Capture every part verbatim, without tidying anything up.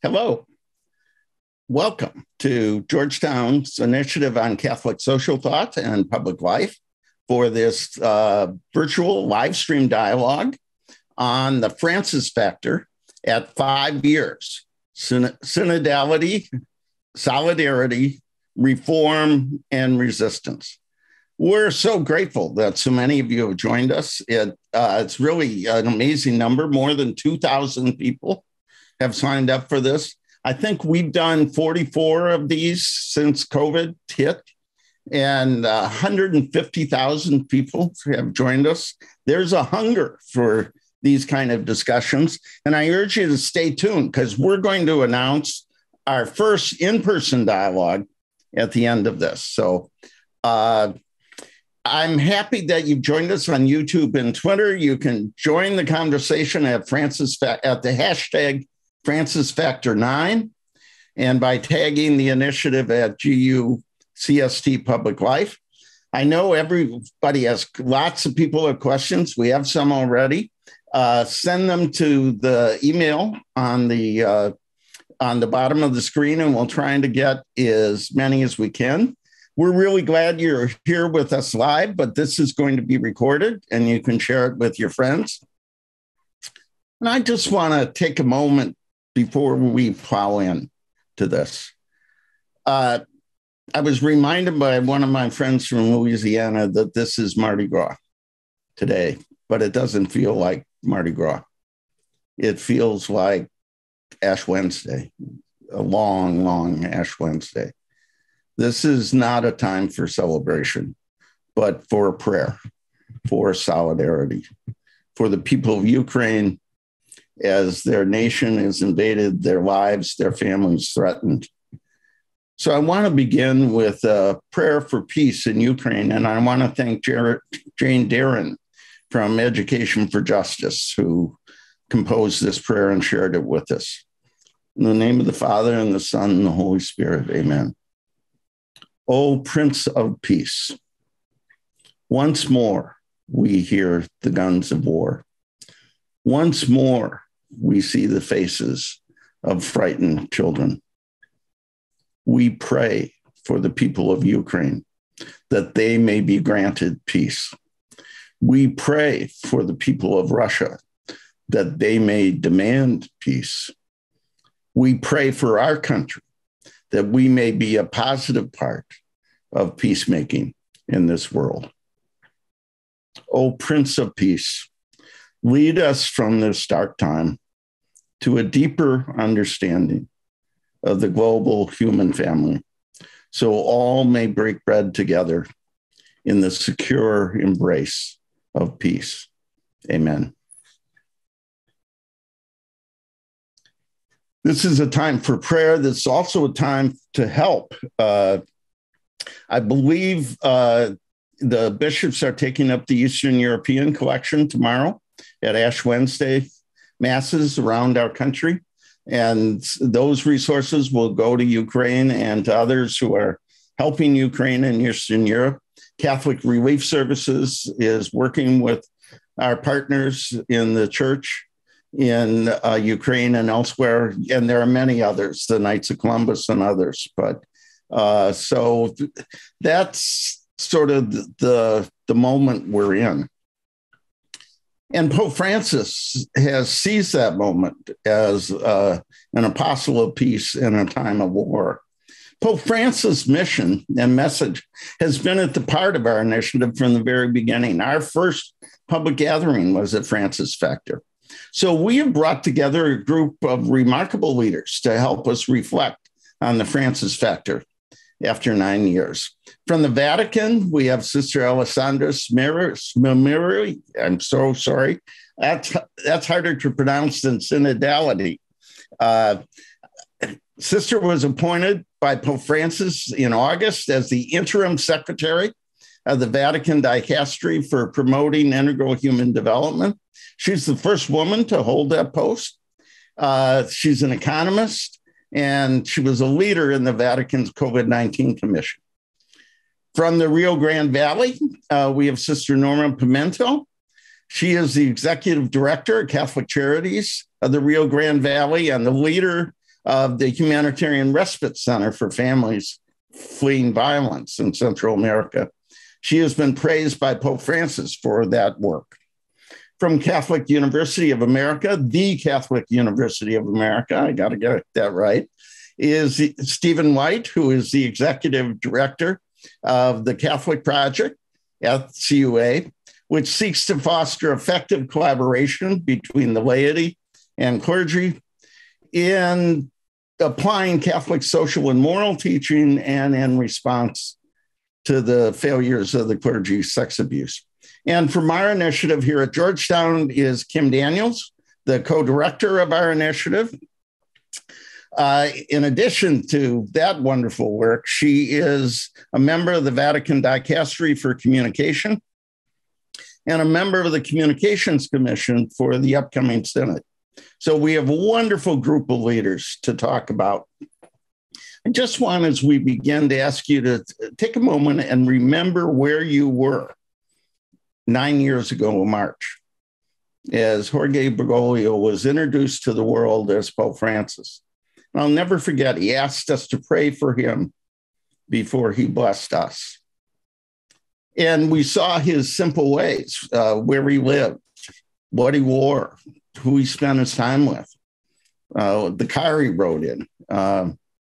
Hello. Welcome to Georgetown's initiative on Catholic social thought and public life for this uh, virtual live stream dialogue on the Francis factor at five years, Syn- synodality, solidarity, reform, and resistance. We're so grateful that so many of you have joined us. It, uh, it's really an amazing number. More than two thousand people have signed up for this. I think we've done forty-four of these since COVID hit, and uh, one hundred fifty thousand people have joined us. There's a hunger for these kind of discussions, and I urge you to stay tuned because we're going to announce our first in-person dialogue at the end of this. So uh, I'm happy that you've joined us on YouTube and Twitter. You can join the conversation at Francis at the hashtag Francis Factor nine, and by tagging the initiative at G U C S T Public Life. I know everybody has lots of people have questions. We have some already. Uh, send them to the email on the uh, on the bottom of the screen, and we'll try to get as many as we can. We're really glad you're here with us live, but this is going to be recorded, and you can share it with your friends. And I just want to take a moment before we plow in to this. Uh, I was reminded by one of my friends from Louisiana that this is Mardi Gras today, but it doesn't feel like Mardi Gras. It feels like Ash Wednesday, a long, long Ash Wednesday. This is not a time for celebration, but for prayer, for solidarity, for the people of Ukraine, as their nation is invaded, their lives, their families threatened. So I want to begin with a prayer for peace in Ukraine. And I want to thank Jared, Jane Darren from Education for Justice, who composed this prayer and shared it with us. In the name of the Father, and the Son, and the Holy Spirit, amen. O Prince of Peace, once more we hear the guns of war. Once more, we see the faces of frightened children. We pray for the people of Ukraine that they may be granted peace. We pray for the people of Russia that they may demand peace. We pray for our country that we may be a positive part of peacemaking in this world. O Prince of Peace, lead us from this dark time to a deeper understanding of the global human family, so all may break bread together in the secure embrace of peace. Amen. This is a time for prayer. This is also a time to help. Uh, I believe uh, the bishops are taking up the Eastern European collection tomorrow at Ash Wednesday masses around our country. And those resources will go to Ukraine and to others who are helping Ukraine and Eastern Europe. Catholic Relief Services is working with our partners in the church in uh, Ukraine and elsewhere. And there are many others, the Knights of Columbus and others. But uh, so th- that's sort of the, the moment we're in. And Pope Francis has seized that moment as uh, an apostle of peace in a time of war. Pope Francis' mission and message has been at the heart of our initiative from the very beginning. Our first public gathering was at Francis Factor. So we have brought together a group of remarkable leaders to help us reflect on the Francis Factor after nine years. From the Vatican, we have Sister Alessandra Smerilli. I'm so sorry. That's, that's harder to pronounce than synodality. Uh, Sister was appointed by Pope Francis in August as the interim secretary of the Vatican Dicastery for Promoting Integral Human Development. She's the first woman to hold that post. Uh, she's an economist, and she was a leader in the Vatican's COVID nineteen Commission. From the Rio Grande Valley, uh, we have Sister Norma Pimentel. She is the executive director of Catholic Charities of the Rio Grande Valley and the leader of the Humanitarian Respite Center for Families Fleeing Violence in Central America. She has been praised by Pope Francis for that work. From Catholic University of America, the Catholic University of America, I got to get that right, is Stephen White, who is the executive director of the Catholic Project at C U A, which seeks to foster effective collaboration between the laity and clergy in applying Catholic social and moral teaching and in response to the failures of the clergy sex abuse. And from our initiative here at Georgetown is Kim Daniels, the co-director of our initiative. Uh, in addition to that wonderful work, she is a member of the Vatican Dicastery for Communication and a member of the Communications Commission for the upcoming Synod. So we have a wonderful group of leaders to talk about. I just want, as we begin, to ask you to take a moment and remember where you were nine years ago in March, as Jorge Bergoglio was introduced to the world as Pope Francis. And I'll never forget, he asked us to pray for him before he blessed us. And we saw his simple ways, uh, where he lived, what he wore, who he spent his time with, uh, the car he rode in. Uh,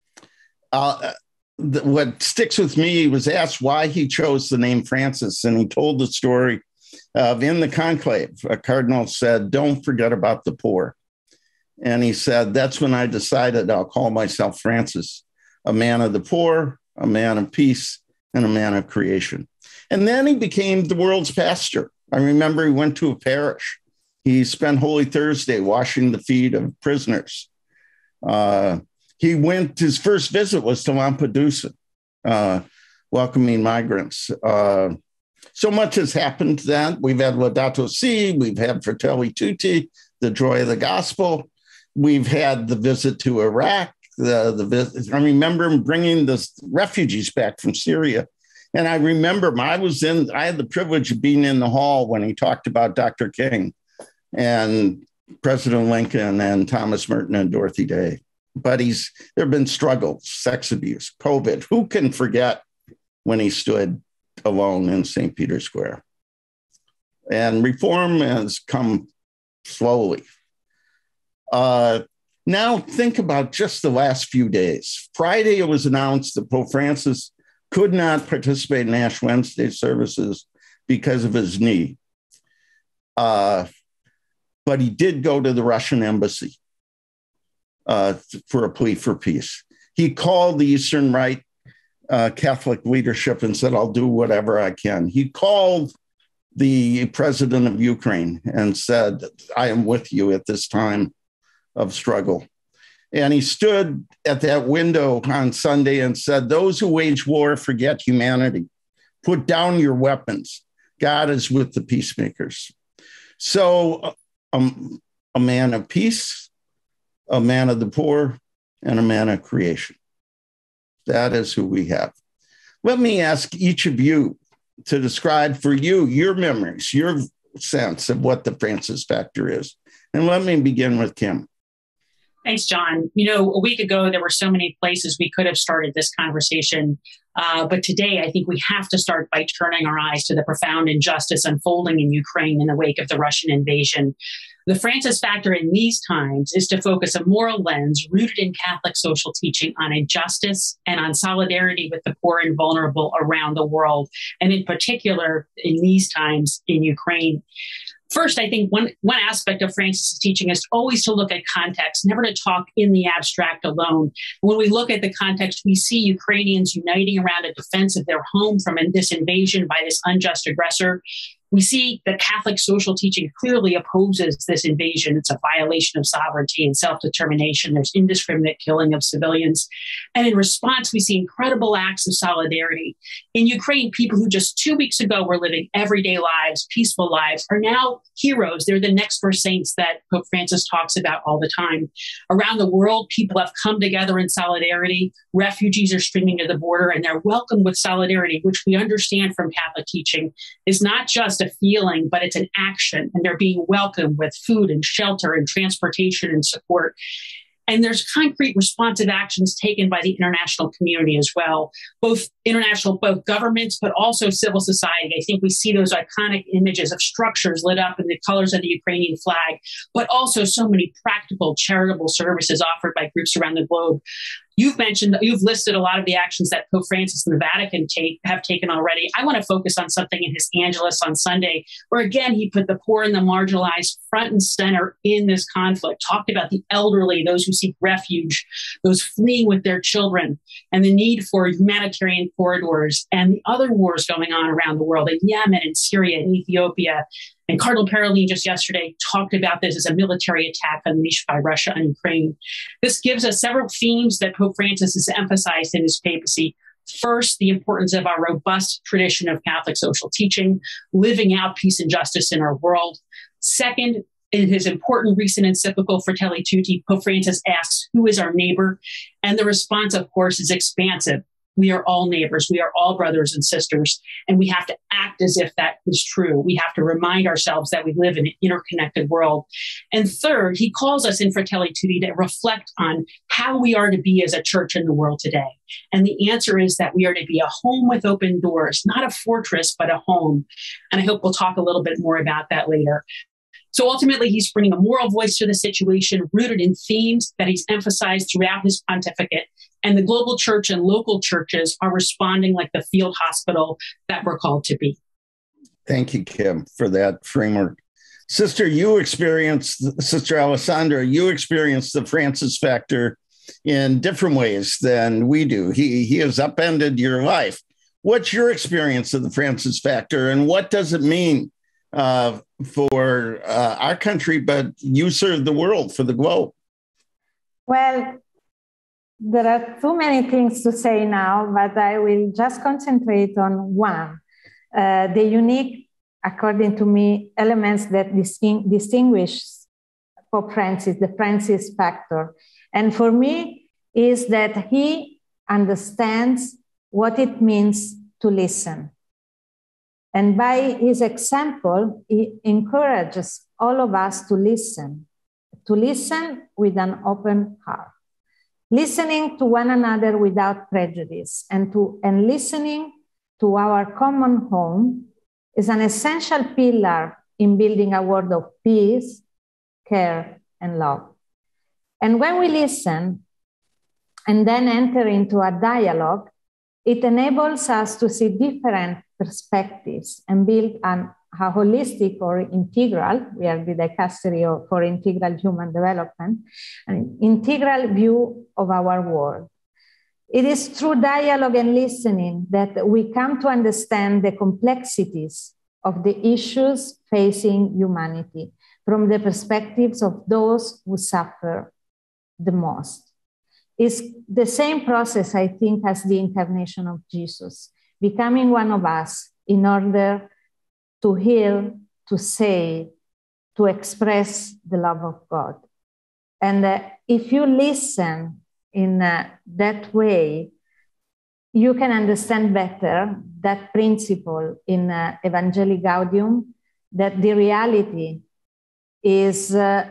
uh, the, what sticks with me, he was asked why he chose the name Francis, and he told the story of in the conclave, a cardinal said, "Don't forget about the poor." And he said, "That's when I decided I'll call myself Francis, a man of the poor, a man of peace, and a man of creation." And then he became the world's pastor. I remember he went to a parish. He spent Holy Thursday washing the feet of prisoners. Uh, he went, his first visit was to Lampedusa, uh, welcoming migrants. Uh, so much has happened then. We've had Laudato Si, we've had Fratelli Tutti, the joy of the gospel. We've had the visit to Iraq. The, the visit, I remember him bringing the refugees back from Syria. And I remember I was in, I had the privilege of being in the hall when he talked about Doctor King and President Lincoln and Thomas Merton and Dorothy Day. But he's, there have been struggles, sex abuse, COVID. Who can forget when he stood alone in Saint Peter's Square? And reform has come slowly. Uh, now think about just the last few days. Friday, it was announced that Pope Francis could not participate in Ash Wednesday services because of his knee. Uh, but he did go to the Russian embassy uh, for a plea for peace. He called the Eastern Rite uh, Catholic leadership and said, "I'll do whatever I can." He called the president of Ukraine and said, "I am with you at this time of struggle." And he stood at that window on Sunday and said, "Those who wage war forget humanity. Put down your weapons. God is with the peacemakers." So um, a man of peace, a man of the poor, and a man of creation. That is who we have. Let me ask each of you to describe for you your memories, your sense of what the Francis factor is. And let me begin with Kim. Thanks, John. You know, a week ago, there were so many places we could have started this conversation. Uh, but today, I think we have to start by turning our eyes to the profound injustice unfolding in Ukraine in the wake of the Russian invasion. The Francis factor in these times is to focus a moral lens rooted in Catholic social teaching on injustice and on solidarity with the poor and vulnerable around the world, and in particular, in these times in Ukraine. First, I think one, one aspect of Francis' teaching is always to look at context, never to talk in the abstract alone. When we look at the context, we see Ukrainians uniting around a defense of their home from this invasion by this unjust aggressor. We see that Catholic social teaching clearly opposes this invasion. It's a violation of sovereignty and self-determination. There's indiscriminate killing of civilians. And in response, we see incredible acts of solidarity. In Ukraine, people who just two weeks ago were living everyday lives, peaceful lives, are now heroes. They're the next door saints that Pope Francis talks about all the time. Around the world, people have come together in solidarity. Refugees are streaming to the border, and they're welcomed with solidarity, which we understand from Catholic teaching is not just a feeling, but it's an action, and they're being welcomed with food and shelter and transportation and support. And there's concrete responsive actions taken by the international community as well, both international, both governments, but also civil society. I think we see those iconic images of structures lit up in the colors of the Ukrainian flag, but also so many practical charitable services offered by groups around the globe. You've mentioned, you've listed a lot of the actions that Pope Francis and the Vatican take, have taken already. I want to focus on something in his Angelus on Sunday, where again, he put the poor and the marginalized front and center in this conflict, talked about the elderly, those who seek refuge, those fleeing with their children, and the need for humanitarian corridors and the other wars going on around the world in Yemen and Syria and Ethiopia. And Cardinal Parolin just yesterday talked about this as a military attack unleashed by Russia on Ukraine. This gives us several themes that Pope Francis has emphasized in his papacy. First, the importance of our robust tradition of Catholic social teaching, living out peace and justice in our world. Second, in his important recent encyclical Fratelli Tutti, Pope Francis asks, who is our neighbor? And the response, of course, is expansive. We are all neighbors. We are all brothers and sisters. And we have to act as if that is true. We have to remind ourselves that we live in an interconnected world. And third, he calls us in Fratelli Tutti to reflect on how we are to be as a church in the world today. And the answer is that we are to be a home with open doors, not a fortress, but a home. And I hope we'll talk a little bit more about that later. So ultimately, he's bringing a moral voice to the situation rooted in themes that he's emphasized throughout his pontificate. And the global church and local churches are responding like the field hospital that we're called to be. Thank you, Kim, for that framework. Sister, you experienced, Sister Alessandra, you experienced the Francis factor in different ways than we do. He, he has upended your life. What's your experience of the Francis factor, and what does it mean uh, for uh, our country, but you serve the world, for the globe? Well, there are too many things to say now, but I will just concentrate on one. Uh, the unique, according to me, elements that disting- distinguish Pope Francis, the Francis factor. And for me, is that he understands what it means to listen. And by his example, he encourages all of us to listen, to listen with an open heart. Listening to one another without prejudice and, to, and listening to our common home is an essential pillar in building a world of peace, care, and love. And when we listen and then enter into a dialogue, it enables us to see different perspectives and build an, a holistic or integral, we are the dicastery for integral human development, an integral view of our world. It is through dialogue and listening that we come to understand the complexities of the issues facing humanity from the perspectives of those who suffer the most. It's the same process, I think, as the incarnation of Jesus, becoming one of us in order to heal, to say, to express the love of God. And uh, if you listen in uh, that way, you can understand better that principle in uh, Evangelii Gaudium, that the reality is uh,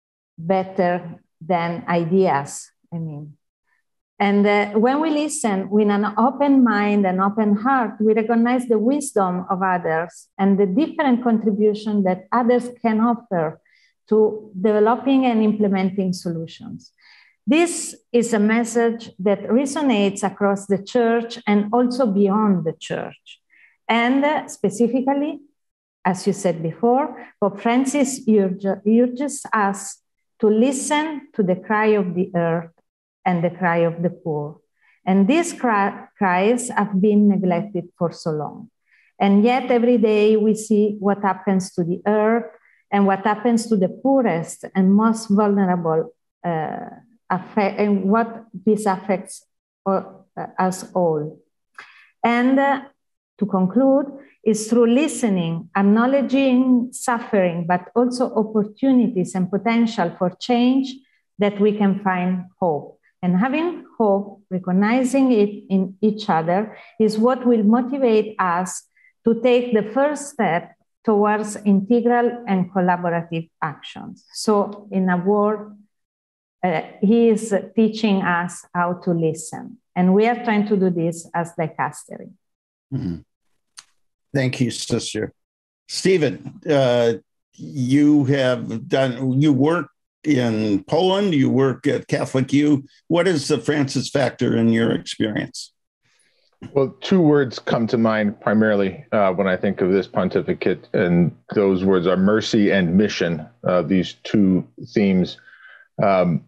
better than ideas, I mean. And uh, when we listen with an open mind and open heart, we recognize the wisdom of others and the different contribution that others can offer to developing and implementing solutions. This is a message that resonates across the church and also beyond the church. And uh, specifically, as you said before, Pope Francis urge, urges us to listen to the cry of the earth and the cry of the poor. And these cry, cries have been neglected for so long. And yet every day we see what happens to the earth and what happens to the poorest and most vulnerable, uh, affect, and what this affects all, uh, us all. And uh, to conclude, is through listening, acknowledging suffering, but also opportunities and potential for change that we can find hope. And having hope, recognizing it in each other, is what will motivate us to take the first step towards integral and collaborative actions. So in a word, Uh, he is teaching us how to listen. And we are trying to do this as dicastery. Mm-hmm. Thank you, Sister. Stephen, uh, you have done, you work in Poland, you work at Catholic U. What is the Francis factor in your experience? Well, two words come to mind primarily uh, when I think of this pontificate, and those words are mercy and mission, uh, these two themes. Um,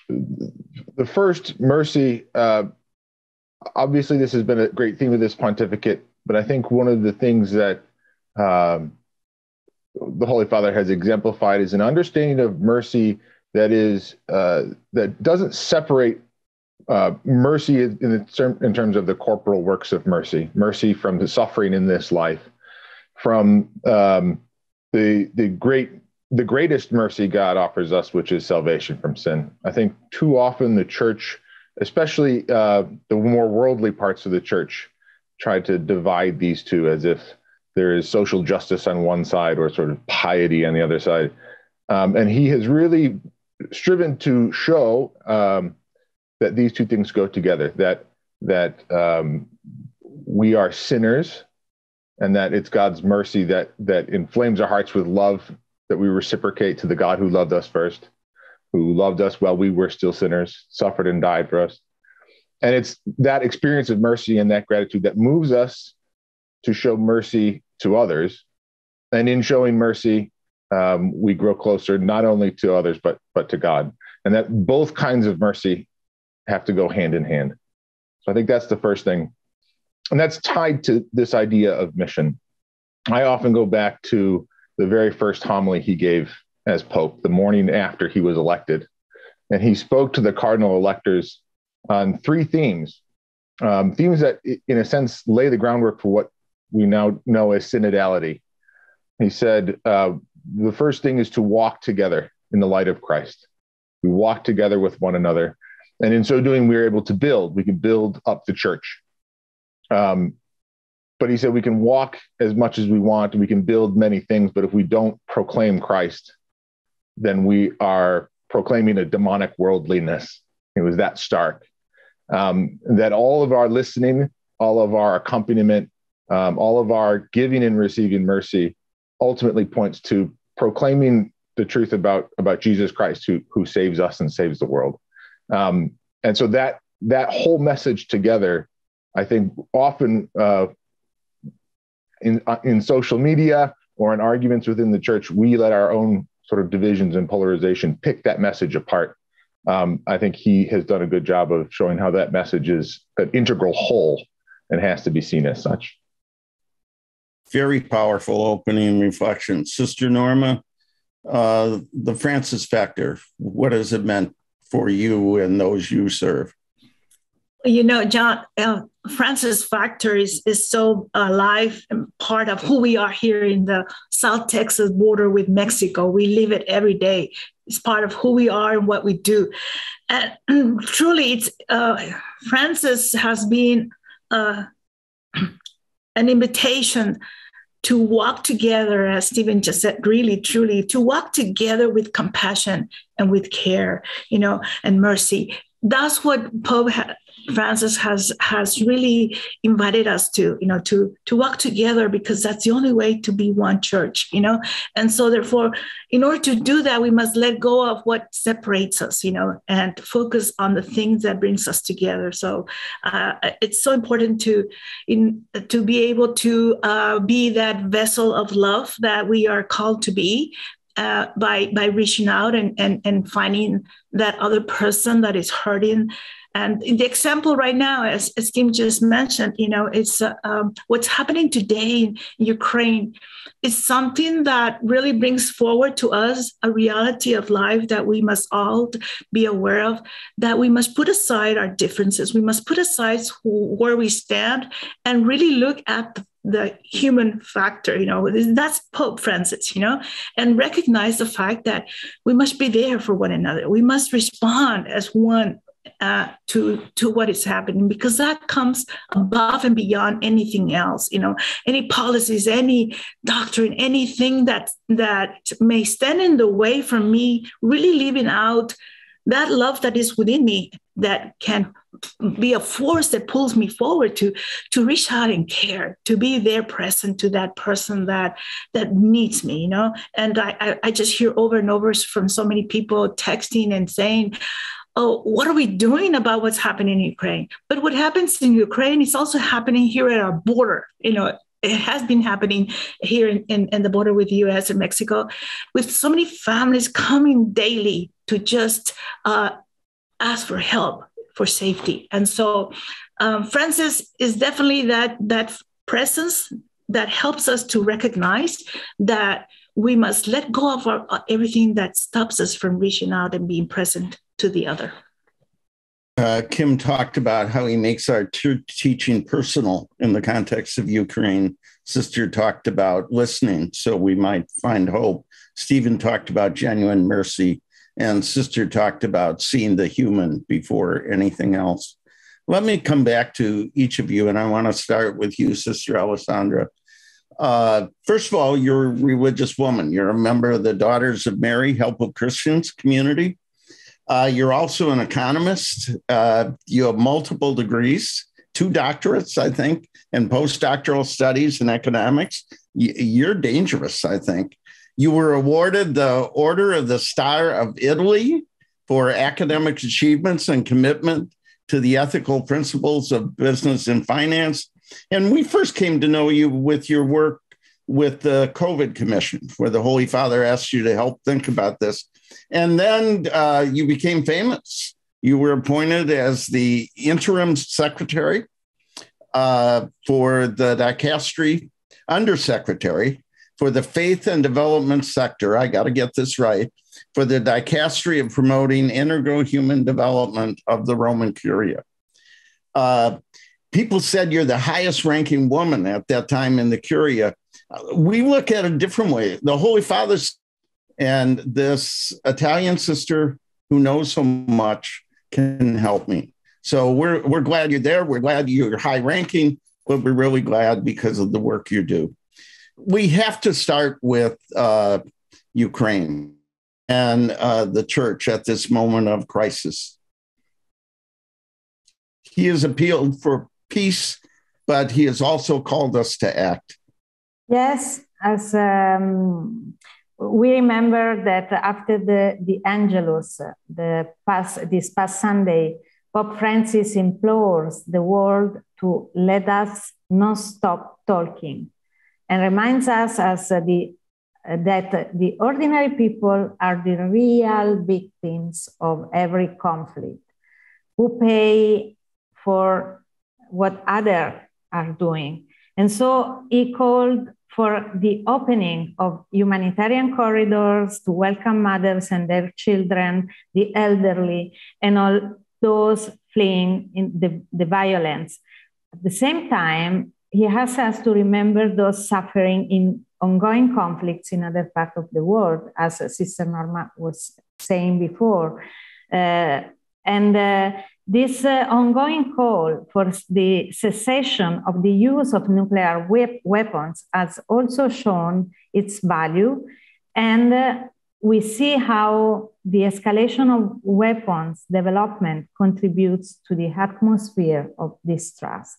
the first, mercy, uh, obviously this has been a great theme of this pontificate, but I think one of the things that um, the Holy Father has exemplified is an understanding of mercy that is uh, that doesn't separate uh, mercy in, the, in terms of the corporal works of mercy, mercy from the suffering in this life, from um, the the great the greatest mercy God offers us, which is salvation from sin. I think too often the church, especially uh, the more worldly parts of the church, try to divide these two as if there is social justice on one side or sort of piety on the other side. Um, and he has really striven to show um, that these two things go together, that that um, we are sinners and that it's God's mercy that that inflames our hearts with love, that we reciprocate to the God who loved us first, who loved us while we were still sinners, suffered and died for us. And it's that experience of mercy and that gratitude that moves us to show mercy to others. And in showing mercy, um, we grow closer not only to others, but but to God. And that both kinds of mercy have to go hand in hand. So I think that's the first thing. And that's tied to this idea of mission. I often go back to the very first homily he gave as Pope, the morning after he was elected. And he spoke to the cardinal electors on three themes, um, themes that, in a sense, lay the groundwork for what we now know as synodality. He said, uh, the first thing is to walk together in the light of Christ. We walk together with one another. And in so doing, we're able to build. We can build up the church. Um, but he said we can walk as much as we want. We can build many things. But if we don't proclaim Christ, then we are proclaiming a demonic worldliness. It was that stark. Um, that all of our listening, all of our accompaniment, um, all of our giving and receiving mercy ultimately points to proclaiming the truth about, about Jesus Christ, who, who saves us and saves the world. Um, and so that that whole message together, I think often uh, in, uh, in social media or in arguments within the church, we let our own sort of divisions and polarization pick that message apart. Um, I think he has done a good job of showing how that message is an integral whole and has to be seen as such. Very powerful opening reflection. Sister Norma, uh, the Francis factor, what has it meant for you and those you serve? You know, John, uh, Francis factor is, is so alive and part of who we are here in the South Texas border with Mexico. We live it every day. It's part of who we are and what we do. And truly, it's uh, Francis has been uh, an invitation to walk together, as Stephen just said, really, truly, to walk together with compassion and with care, you know, and mercy. That's what Pope ha- Francis has has really invited us to, you know, to to walk together, because that's the only way to be one church, you know. And so, therefore, in order to do that, we must let go of what separates us, you know, and focus on the things that brings us together. So, uh, it's so important to in to be able to uh, be that vessel of love that we are called to be. Uh, by by reaching out and, and and finding that other person that is hurting. And the example right now, as, as Tim just mentioned, you know, it's uh, um, what's happening today in Ukraine is something that really brings forward to us a reality of life that we must all be aware of, that we must put aside our differences. We must put aside who, where we stand and really look at the the human factor, you know, that's Pope Francis, you know, and recognize the fact that we must be there for one another. We must respond as one uh, to, to what is happening, because that comes above and beyond anything else, you know, any policies, any doctrine, anything that, that may stand in the way from me really living out that love that is within me that can be a force that pulls me forward to, to reach out and care, to be there present to that person that, that needs me, you know? And I, I, I just hear over and over from so many people texting and saying, oh, what are we doing about what's happening in Ukraine? But what happens in Ukraine is also happening here at our border. You know, it has been happening here in, in, in the border with the U S and Mexico, with so many families coming daily to just uh, ask for help, for safety. And so um, Francis is definitely that, that presence that helps us to recognize that we must let go of our, uh, everything that stops us from reaching out and being present to the other. Uh, Kim talked about how he makes our t- teaching personal in the context of Ukraine. Sister talked about listening so we might find hope. Stephen talked about genuine mercy, and Sister talked about seeing the human before anything else. Let me come back to each of you, and I want to start with you, Sister Alessandra. Uh, first of all, you're a religious woman. You're a member of the Daughters of Mary Help of Christians community. Uh, you're also an economist. Uh, you have multiple degrees, two doctorates, I think, and postdoctoral studies in economics. Y- you're dangerous, I think. You were awarded the Order of the Star of Italy for academic achievements and commitment to the ethical principles of business and finance. And we first came to know you with your work with the COVID Commission, where the Holy Father asked you to help think about this. And then uh, you became famous. You were appointed as the interim secretary uh, for the dicastery, undersecretary for the faith and development sector. I got to get this right. For the dicastery of promoting integral human development of the Roman Curia. Uh, people said you're the highest ranking woman at that time in the Curia. We look at it a different way. The Holy Father's and this Italian sister who knows so much can help me. So we're we're glad you're there. We're glad you're high ranking, but we're really glad because of the work you do. We have to start with uh, Ukraine and uh, the church at this moment of crisis. He has appealed for peace, but he has also called us to act. Yes, as um, we remember that after the, the Angelus, the past, this past Sunday, Pope Francis implores the world to let us not stop talking and reminds us as uh, the, uh, that the ordinary people are the real victims of every conflict, who pay for what others are doing. And so he called for the opening of humanitarian corridors to welcome mothers and their children, the elderly, and all those fleeing in the, the violence. At the same time, he has us to remember those suffering in ongoing conflicts in other parts of the world, as Sister Norma was saying before. Uh, and uh, this uh, ongoing call for the cessation of the use of nuclear we- weapons has also shown its value. And uh, we see how the escalation of weapons development contributes to the atmosphere of distrust.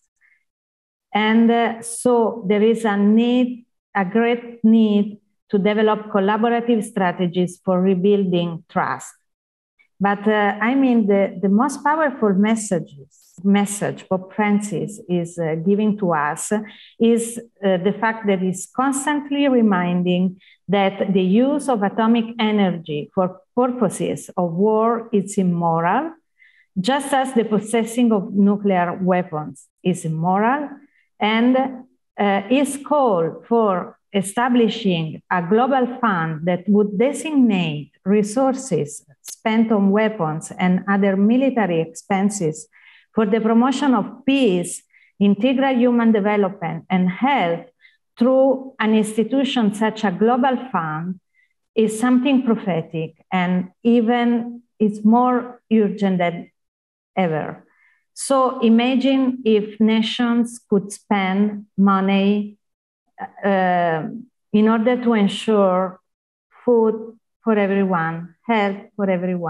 And uh, so there is a need, a great need to develop collaborative strategies for rebuilding trust. But uh, I mean, the, the most powerful messages, message Pope Francis is uh, giving to us is uh, the fact that he's constantly reminding that the use of atomic energy for purposes of war is immoral, just as the possessing of nuclear weapons is immoral, and uh, his call for establishing a global fund that would designate resources spent on weapons and other military expenses for the promotion of peace, integral human development, and health through an institution such a global fund is something prophetic, and even it's more urgent than ever. So imagine if nations could spend money uh, in order to ensure food for everyone, health for everyone,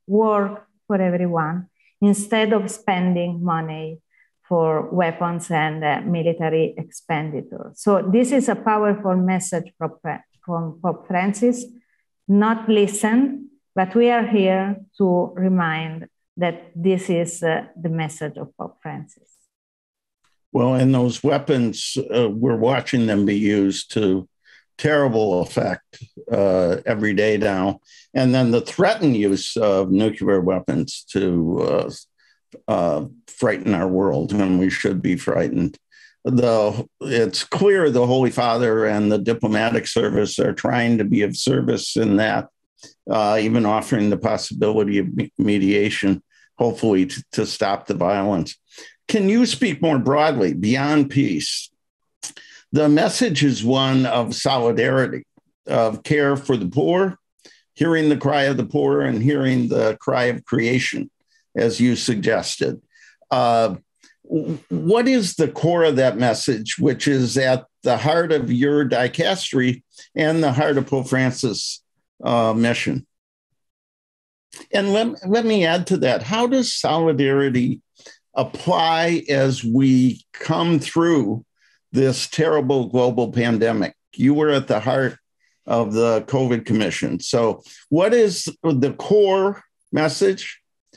work for everyone instead of spending money for weapons and uh, military expenditure. So this is a powerful message from, from Pope Francis. Not listen, but we are here to remind that this is uh, the message of Pope Francis. Well, and those weapons, uh, we're watching them be used to terrible effect uh, every day now. And then the threatened use of nuclear weapons to uh, uh, frighten our world, and we should be frightened. The, it's clear the Holy Father and the diplomatic service are trying to be of service in that, uh, even offering the possibility of mediation, hopefully to, to stop the violence. Can you speak more broadly, beyond peace? The message is one of solidarity, of care for the poor, hearing the cry of the poor and hearing the cry of creation, as you suggested. Uh, what is the core of that message, which is at the heart of your dicastery and the heart of Pope Francis' uh, mission? And let, let me add to that, how does solidarity apply as we come through this terrible global pandemic? You were at the heart of the COVID Commission. So what is the core message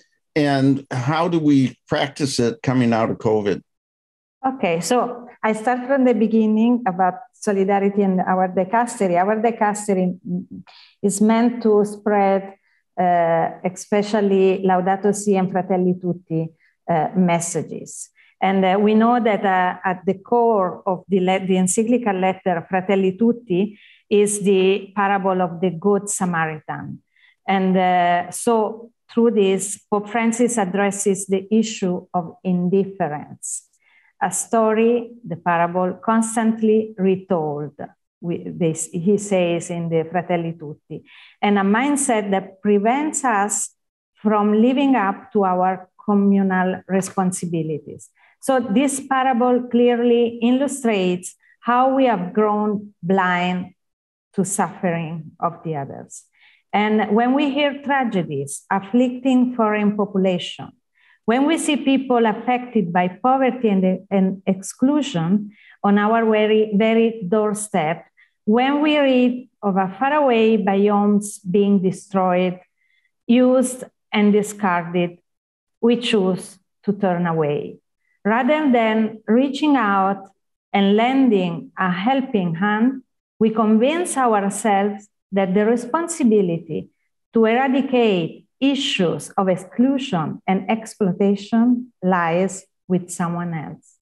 and how do we practice it coming out of COVID? Okay, so I start from the beginning about solidarity in our dicastery. Our dicastery is meant to spread uh, especially Laudato Si and Fratelli Tutti uh, messages. And uh, we know that uh, at the core of the, the encyclical letter Fratelli Tutti is the parable of the Good Samaritan. And uh, so through this, Pope Francis addresses the issue of indifference, a story, the parable, constantly retold, we, this, he says in the Fratelli Tutti, and a mindset that prevents us from living up to our communal responsibilities. So this parable clearly illustrates how we have grown blind to suffering of the others. And when we hear tragedies afflicting foreign population, when we see people affected by poverty and, and exclusion on our very, very doorstep, when we read of a faraway biomes being destroyed, used and discarded, we choose to turn away. Rather than reaching out and lending a helping hand, we convince ourselves that the responsibility to eradicate issues of exclusion and exploitation lies with someone else.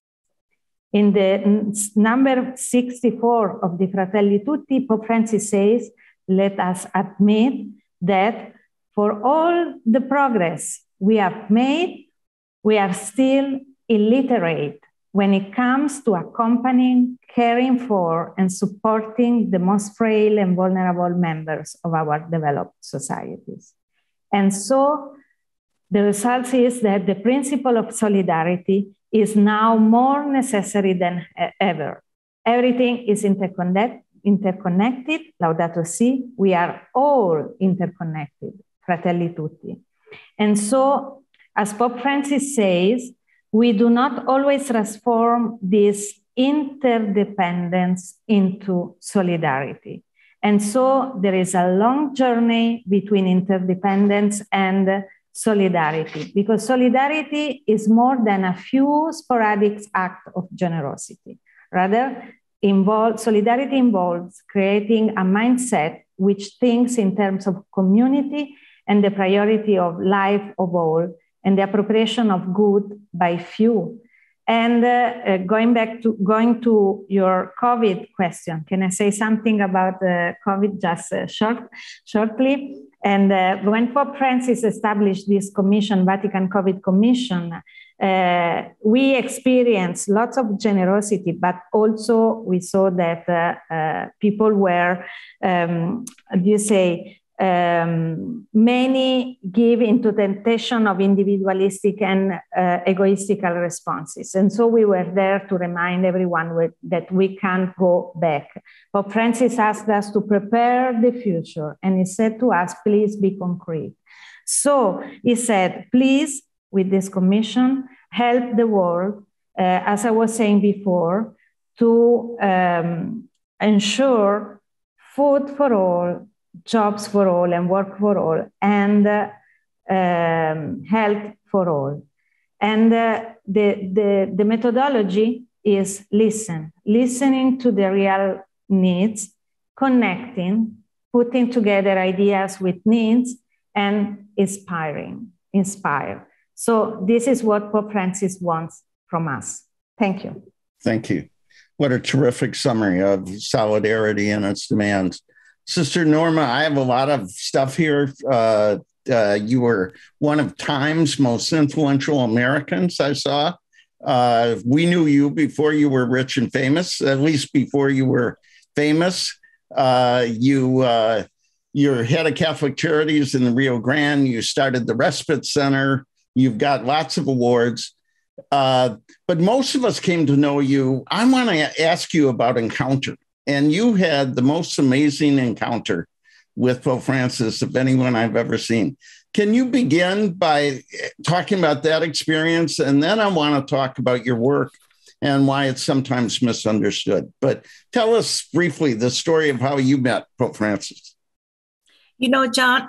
In the number sixty-four of the Fratelli Tutti, Pope Francis says, let us admit that for all the progress we have made, we are still illiterate when it comes to accompanying, caring for, and supporting the most frail and vulnerable members of our developed societies. And so the result is that the principle of solidarity is now more necessary than ever. Everything is interconnect, interconnected, Laudato Si, we are all interconnected, Fratelli Tutti. And so, as Pope Francis says, we do not always transform this interdependence into solidarity. And so there is a long journey between interdependence and solidarity, because solidarity is more than a few sporadic acts of generosity. Rather, involve, solidarity involves creating a mindset which thinks in terms of community and the priority of life of all, and the appropriation of good by few. And uh, uh, going back to going to your COVID question, can I say something about uh, COVID just uh, short, shortly? And uh, when Pope Francis established this commission, Vatican COVID Commission, uh, we experienced lots of generosity, but also we saw that uh, uh, people were, um, how do you say, Um, many give into temptation of individualistic and uh, egoistical responses. And so we were there to remind everyone with, that we can't go back. Pope Francis asked us to prepare the future, and he said to us, please be concrete. So he said, please, with this commission, help the world, uh, as I was saying before, to um, ensure food for all, jobs for all, and work for all, and uh, um, health for all. And uh, the, the, the methodology is listen, listening to the real needs, connecting, putting together ideas with needs, and inspiring, inspire. So this is what Pope Francis wants from us. Thank you. Thank you. What a terrific summary of solidarity and its demands. Sister Norma, I have a lot of stuff here. Uh, uh, you were one of Time's most influential Americans, I saw. Uh, we knew you before you were rich and famous, at least before you were famous. Uh, you, uh, you're head of Catholic Charities in the Rio Grande. You started the Respite Center. You've got lots of awards. Uh, but most of us came to know you. I want to ask you about Encounter. And you had the most amazing encounter with Pope Francis of anyone I've ever seen. Can you begin by talking about that experience? And then I want to talk about your work and why it's sometimes misunderstood. But tell us briefly the story of how you met Pope Francis. You know, John,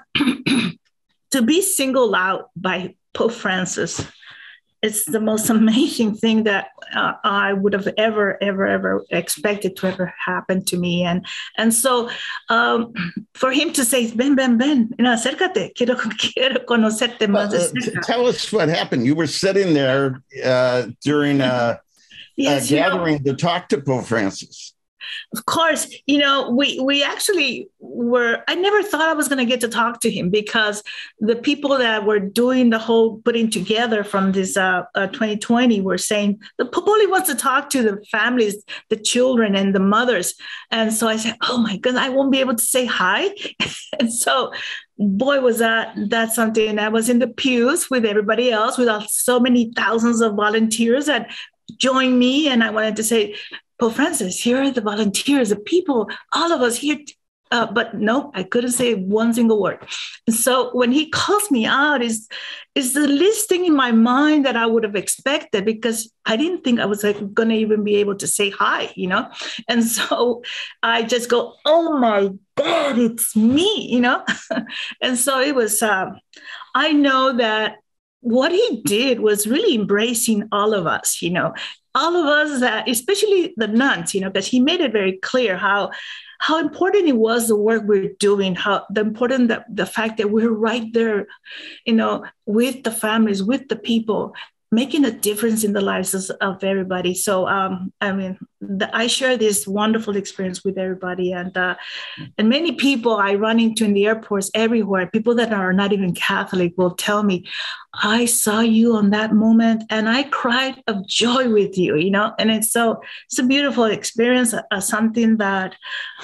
to be singled out by Pope Francis, it's the most amazing thing that uh, I would have ever, ever, ever expected to ever happen to me. And and so um, for him to say, ven, ven, ven, you know, acércate, quiero, quiero conocerte más de cerca. Uh, tell us what happened. You were sitting there uh, during a, yes, a gathering you know, to talk to Pope Francis. Of course, you know, we we actually were, I never thought I was going to get to talk to him because the people that were doing the whole putting together from this uh, uh, twenty twenty were saying, the Pope only wants to talk to the families, the children and the mothers. And so I said, oh my goodness, I won't be able to say hi. And so, boy, was that that's something. And I was in the pews with everybody else, with so many thousands of volunteers that joined me. And I wanted to say, Pope Francis, here are the volunteers, the people, all of us here. Uh, but no, I couldn't say one single word. And so when he calls me out, is is the least thing in my mind that I would have expected, because I didn't think I was like going to even be able to say hi, you know? And so I just go, oh my God, it's me, you know? And so it was, uh, I know that what he did was really embracing all of us, you know, all of us, that, especially the nuns, you know, because he made it very clear how how important it was, the work we're doing, how the important that the fact that we're right there, you know, with the families, with the people, making a difference in the lives of, of everybody. So, um, I mean, the, I share this wonderful experience with everybody, and uh, and many people I run into in the airports everywhere, people that are not even Catholic will tell me, I saw you on that moment and I cried of joy with you, you know, and it's so, it's a beautiful experience, uh, something that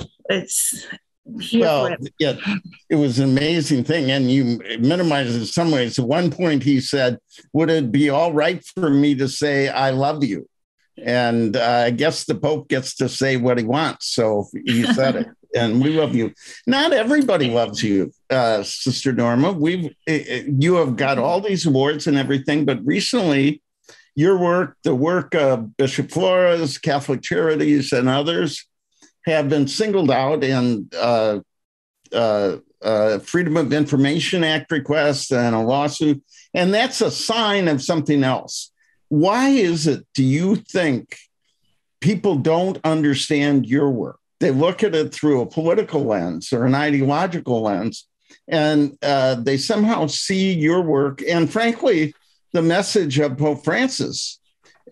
it's here well, forever. Yeah, it was an amazing thing. And you minimized it in some ways. At one point he said, would it be all right for me to say, I love you? And uh, I guess the Pope gets to say what he wants. So he said it. And we love you. Not everybody loves you, uh, Sister Norma. We've you have got all these awards and everything, but recently, your work, the work of Bishop Flores, Catholic Charities, and others, have been singled out in uh, uh, uh, Freedom of Information Act requests and a lawsuit, and that's a sign of something else. Why is it, do you think, people don't understand your work? They look at it through a political lens or an ideological lens, and uh, they somehow see your work and, frankly, the message of Pope Francis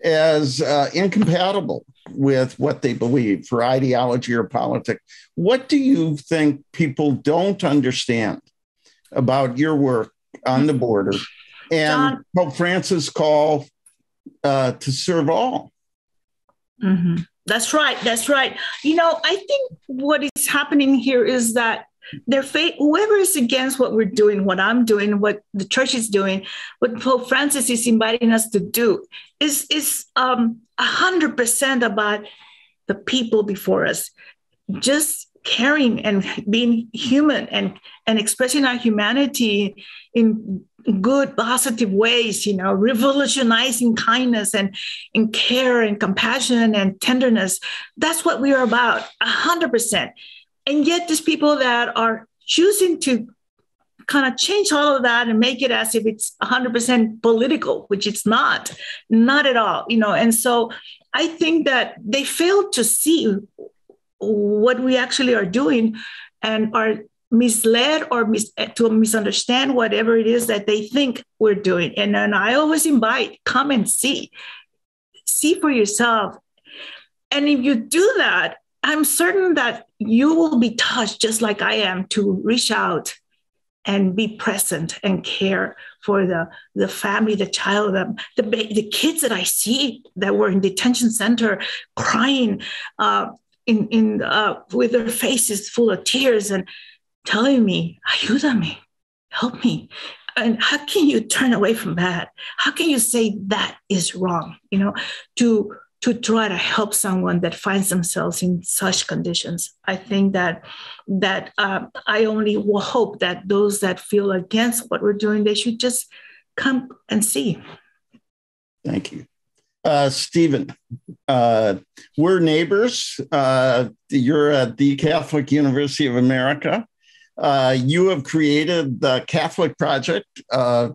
as uh, incompatible with what they believe for ideology or politics. What do you think people don't understand about your work on the border and John, Pope Francis' call uh, to serve all? Mm-hmm. That's right. That's right. You know, I think what is happening here is that their faith, whoever is against what we're doing, what I'm doing, what the church is doing, what Pope Francis is inviting us to do, is is um a hundred percent about the people before us. Just caring and being human and, and expressing our humanity in good, positive ways, you know, revolutionizing kindness and, and care and compassion and tenderness. That's what we are about, one hundred percent. And yet there's people that are choosing to kind of change all of that and make it as if it's one hundred percent political, which it's not, not at all, you know. And so I think that they fail to see what we actually are doing and are misled or mis- to misunderstand whatever it is that they think we're doing. And then I always invite, come and see, see for yourself. And if you do that, I'm certain that you will be touched just like I am to reach out and be present and care for the, the family, the child, the, the, the kids that I see that were in detention center crying uh, in, in, uh, with their faces full of tears and telling me, ayúdame, help me. And how can you turn away from that? How can you say that is wrong, you know, to to try to help someone that finds themselves in such conditions? I think that that uh, I only will hope that those that feel against what we're doing, they should just come and see. Thank you. Uh, Stephen, uh, we're neighbors. Uh, you're at the Catholic University of America. Uh, you have created the Catholic Project uh,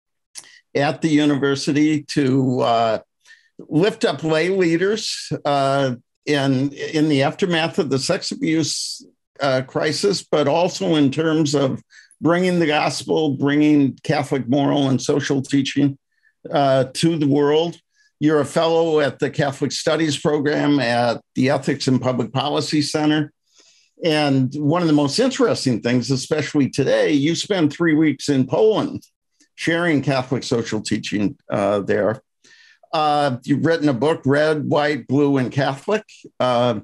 at the university to uh, lift up lay leaders uh, in, in the aftermath of the sex abuse uh, crisis, but also in terms of bringing the gospel, bringing Catholic moral and social teaching uh, to the world. You're a fellow at the Catholic Studies program at the Ethics and Public Policy Center. And one of the most interesting things, especially today, you spent three weeks in Poland sharing Catholic social teaching uh, there. Uh, you've written a book, Red, White, Blue, and Catholic. Uh,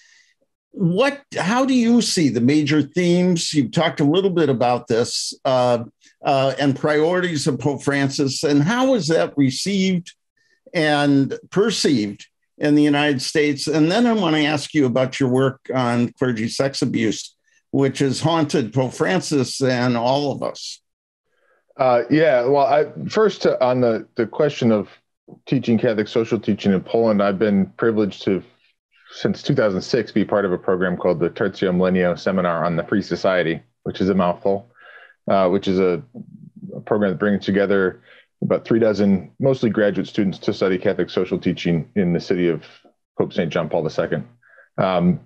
what? How do you see the major themes? You've talked a little bit about this uh, uh, and priorities of Pope Francis, and how is that received and perceived in the United States? And then I want to ask you about your work on clergy sex abuse, which has haunted Pope Francis and all of us. Uh, yeah, well, I, first uh, on the, the question of teaching Catholic social teaching in Poland, I've been privileged to, since two thousand six, be part of a program called the Tertio Millennio Seminar on the Free Society, which is a mouthful, uh, which is a, a program that brings together about three dozen, mostly graduate students, to study Catholic social teaching in the city of Pope Saint John Paul the Second. Um,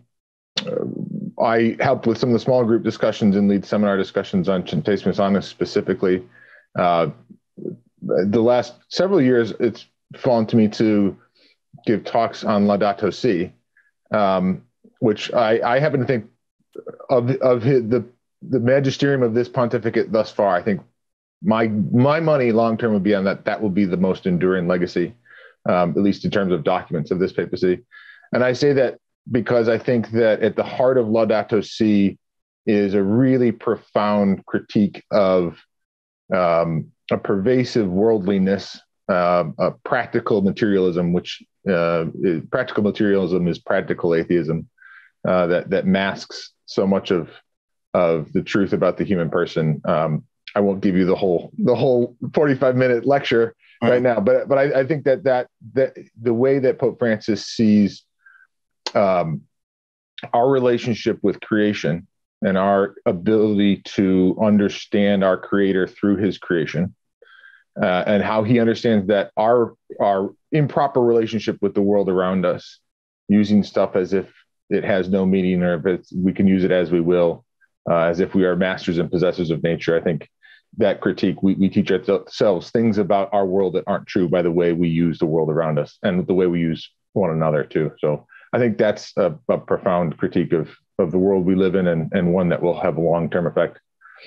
I helped with some of the small group discussions and lead seminar discussions on Centesimus Annus specifically. Uh, the last several years, it's fallen to me to give talks on Laudato Si, um, which I, I happen to think of, of his, the, the magisterium of this pontificate thus far. I think my my money long-term would be on that. That will be the most enduring legacy, um, at least in terms of documents of this papacy. And I say that because I think that at the heart of Laudato Si is a really profound critique of um, a pervasive worldliness, uh, a practical materialism, which uh, is, practical materialism is practical atheism uh, that that masks so much of of the truth about the human person. Um, I won't give you the whole the whole forty-five minute lecture right, right now, but but I, I think that that that the way that Pope Francis sees um, our relationship with creation and our ability to understand our Creator through His creation, uh, and how he understands that our our improper relationship with the world around us, using stuff as if it has no meaning or if it's, we can use it as we will, uh, as if we are masters and possessors of nature. I think that critique, we, we teach ourselves things about our world that aren't true by the way we use the world around us and the way we use one another too. So I think that's a, a profound critique of, of the world we live in, and, and one that will have a long-term effect.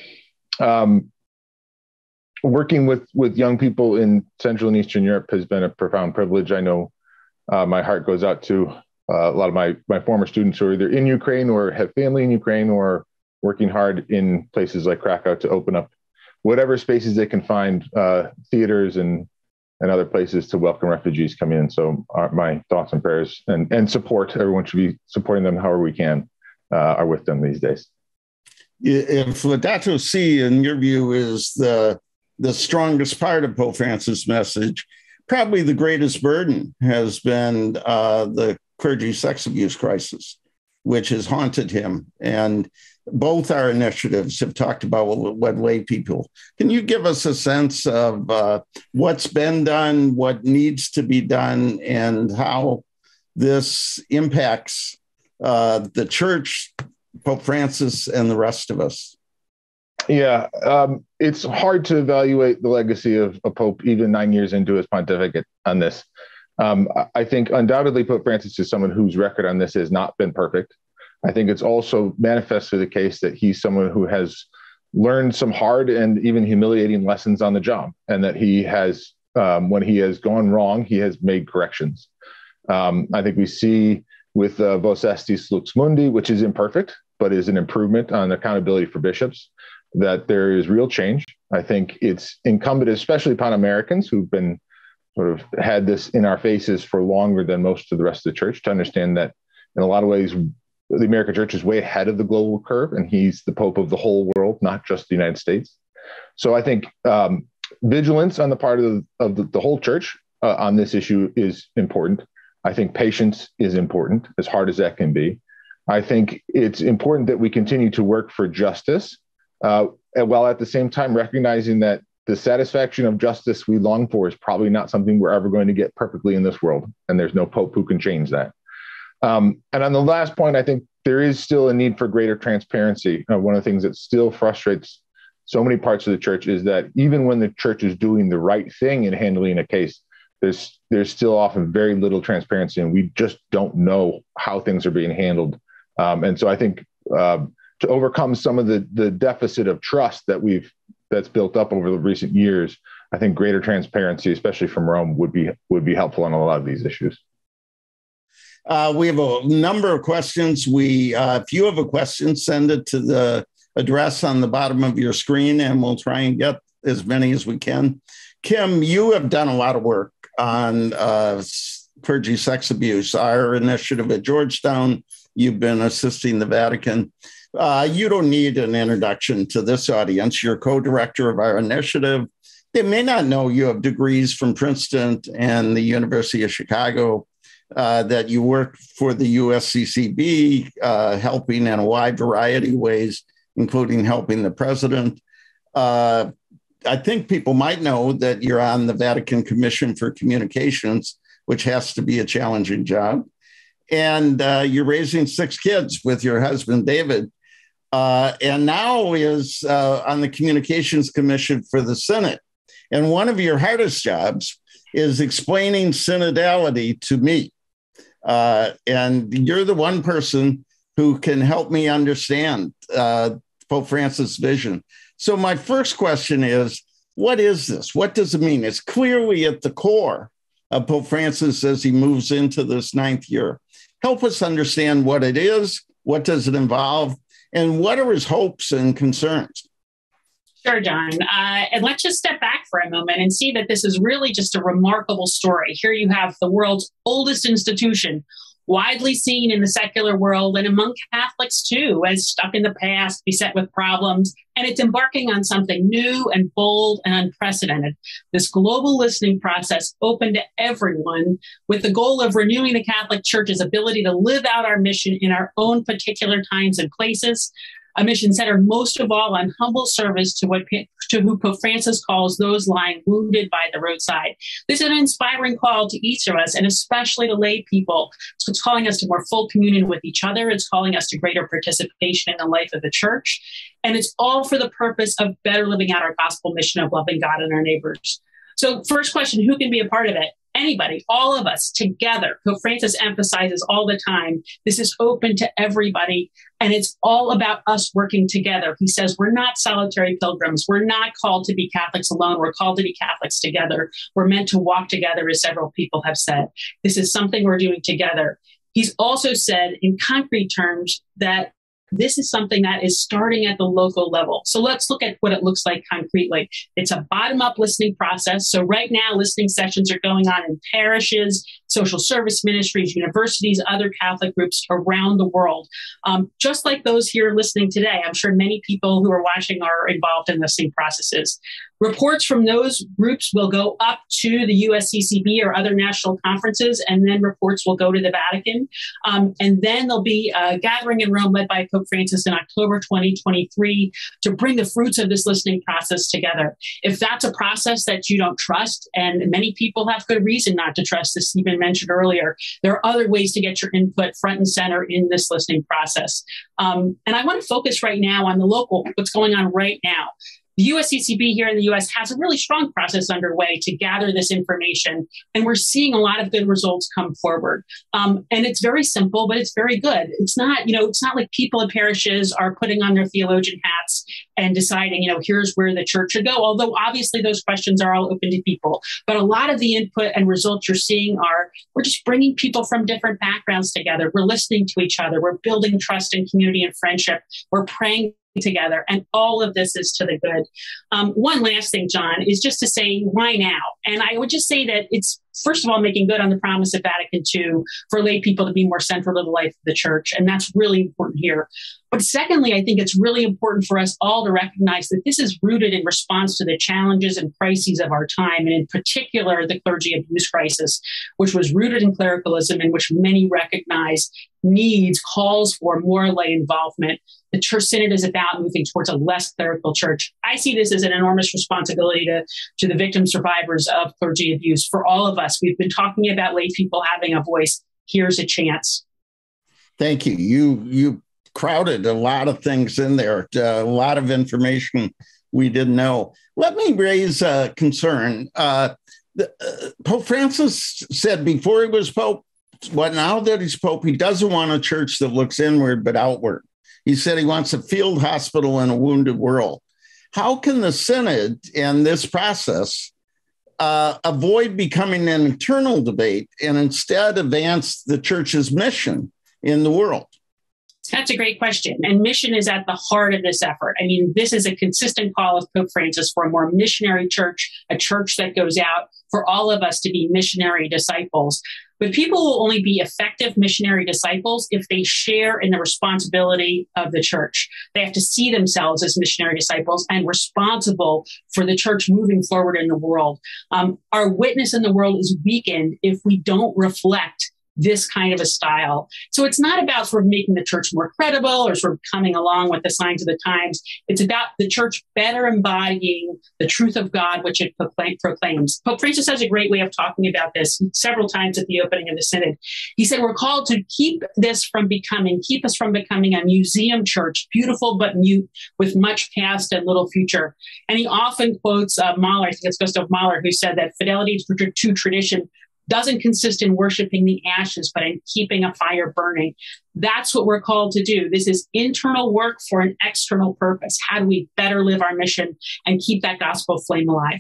Um, working with, with young people in Central and Eastern Europe has been a profound privilege. I know uh, my heart goes out to uh, a lot of my, my former students who are either in Ukraine or have family in Ukraine or working hard in places like Krakow to open up whatever spaces they can find, uh, theaters and and other places to welcome refugees coming in. So uh, my thoughts and prayers and, and support, everyone should be supporting them however we can. uh, are with them these days. If Laudato Si, in your view, is the the strongest part of Pope Francis' message, probably the greatest burden has been uh, the clergy sex abuse crisis, which has haunted him. And both our initiatives have talked about what, what lay people. Can you give us a sense of uh, what's been done, what needs to be done, and how this impacts uh, the church, Pope Francis, and the rest of us? Yeah, um, it's hard to evaluate the legacy of a Pope even nine years into his pontificate on this. Um, I think undoubtedly Pope Francis is someone whose record on this has not been perfect. I think it's also manifestly the case that he's someone who has learned some hard and even humiliating lessons on the job, and that he has, um, when he has gone wrong, he has made corrections. Um, I think we see with uh, Vos Estis Lux Mundi, which is imperfect, but is an improvement on accountability for bishops, that there is real change. I think it's incumbent, especially upon Americans who've been sort of had this in our faces for longer than most of the rest of the church, to understand that in a lot of ways, the American church is way ahead of the global curve, and he's the Pope of the whole world, not just the United States. So I think um, vigilance on the part of the, of the, the whole church uh, on this issue is important. I think patience is important, as hard as that can be. I think it's important that we continue to work for justice, uh, while at the same time recognizing that the satisfaction of justice we long for is probably not something we're ever going to get perfectly in this world, and there's no Pope who can change that. Um, and on the last point, I think there is still a need for greater transparency. Uh, one of the things that still frustrates so many parts of the church is that even when the church is doing the right thing in handling a case, there's there's still often very little transparency, and we just don't know how things are being handled. Um, and so I think uh, to overcome some of the the deficit of trust that we've that's built up over the recent years, I think greater transparency, especially from Rome, would be would be helpful on a lot of these issues. Uh, we have a number of questions. We, uh, if you have a question, send it to the address on the bottom of your screen, and we'll try and get as many as we can. Kim, you have done a lot of work on uh, clergy sex abuse. Our initiative at Georgetown, you've been assisting the Vatican. Uh, you don't need an introduction to this audience. You're co-director of our initiative. They may not know you have degrees from Princeton and the University of Chicago, uh, that you work for the U S C C B, uh, helping in a wide variety of ways, including helping the president. Uh, I think people might know that you're on the Vatican Commission for Communications, which has to be a challenging job. And uh, you're raising six kids with your husband, David. Uh, and now is uh, on the Communications Commission for the Synod. And one of your hardest jobs is explaining synodality to me. Uh, and you're the one person who can help me understand uh, Pope Francis' vision. So my first question is, what is this? What does it mean? It's clearly at the core of Pope Francis as he moves into this ninth year. Help us understand what it is, what does it involve, and what are his hopes and concerns? Sure, John. Uh, and let's just step back for a moment and see that this is really just a remarkable story. Here you have the world's oldest institution, widely seen in the secular world and among Catholics too, as stuck in the past, beset with problems, and it's embarking on something new and bold and unprecedented. This global listening process open to everyone with the goal of renewing the Catholic Church's ability to live out our mission in our own particular times and places, a mission centered most of all on humble service to what to who Pope Francis calls those lying wounded by the roadside. This is an inspiring call to each of us, and especially to lay people. So it's calling us to more full communion with each other. It's calling us to greater participation in the life of the church. And it's all for the purpose of better living out our gospel mission of loving God and our neighbors. So first question, who can be a part of it? Anybody, all of us together. Pope Francis emphasizes all the time, this is open to everybody, and it's all about us working together. He says we're not solitary pilgrims. We're not called to be Catholics alone. We're called to be Catholics together. We're meant to walk together, as several people have said. This is something we're doing together. He's also said in concrete terms that this is something that is starting at the local level. So let's look at what it looks like concretely. It's a bottom-up listening process. So right now, listening sessions are going on in parishes, social service ministries, universities, other Catholic groups around the world. Um, just like those here listening today, I'm sure many people who are watching are involved in listening processes. Reports from those groups will go up to the U S C C B or other national conferences, and then reports will go to the Vatican. Um, and then there'll be a gathering in Rome led by Pope Francis in October twenty twenty-three to bring the fruits of this listening process together. If that's a process that you don't trust, and many people have good reason not to trust, as Stephen mentioned earlier, there are other ways to get your input front and center in this listening process. Um, and I want to focus right now on the local, what's going on right now. The U S C C B here in the U S has a really strong process underway to gather this information, and we're seeing a lot of good results come forward. Um, and it's very simple, but it's very good. It's not, you know, it's not like people in parishes are putting on their theologian hats and deciding, you know, here's where the church should go. Although obviously those questions are all open to people. But a lot of the input and results you're seeing are, we're just bringing people from different backgrounds together. We're listening to each other. We're building trust and community and friendship. We're praying together. And all of this is to the good. Um, one last thing, John, is just to say, why now? And I would just say that it's, first of all, making good on the promise of Vatican two for lay people to be more central to the life of the church. And that's really important here. But secondly, I think it's really important for us all to recognize that this is rooted in response to the challenges and crises of our time, and in particular, the clergy abuse crisis, which was rooted in clericalism, in which many recognize needs, calls for more lay involvement. The Church Synod is about moving towards a less clerical church. I see this as an enormous responsibility to, to the victim survivors of clergy abuse. For all of us, we've been talking about lay people having a voice. Here's a chance. Thank you. You, you crowded a lot of things in there, a lot of information we didn't know. Let me raise a concern. Uh, the, uh, Pope Francis said before he was Pope, well, now that he's Pope, he doesn't want a church that looks inward but outward. He said he wants a field hospital in a wounded world. How can the Synod and this process uh, avoid becoming an internal debate and instead advance the church's mission in the world? That's a great question. And mission is at the heart of this effort. I mean, this is a consistent call of Pope Francis for a more missionary church, a church that goes out, for all of us to be missionary disciples. But people will only be effective missionary disciples if they share in the responsibility of the church. They have to see themselves as missionary disciples and responsible for the church moving forward in the world. Um, our witness in the world is weakened if we don't reflect this kind of a style. So it's not about sort of making the church more credible or sort of coming along with the signs of the times. It's about the church better embodying the truth of God, which it proclaims. Pope Francis has a great way of talking about this several times at the opening of the Synod. He said, we're called to keep this from becoming, keep us from becoming a museum church, beautiful but mute, with much past and little future. And he often quotes uh, Mahler, I think it's Gustav Mahler, who said that fidelity to tradition doesn't consist in worshiping the ashes, but in keeping a fire burning. That's what we're called to do. This is internal work for an external purpose. How do we better live our mission and keep that gospel flame alive?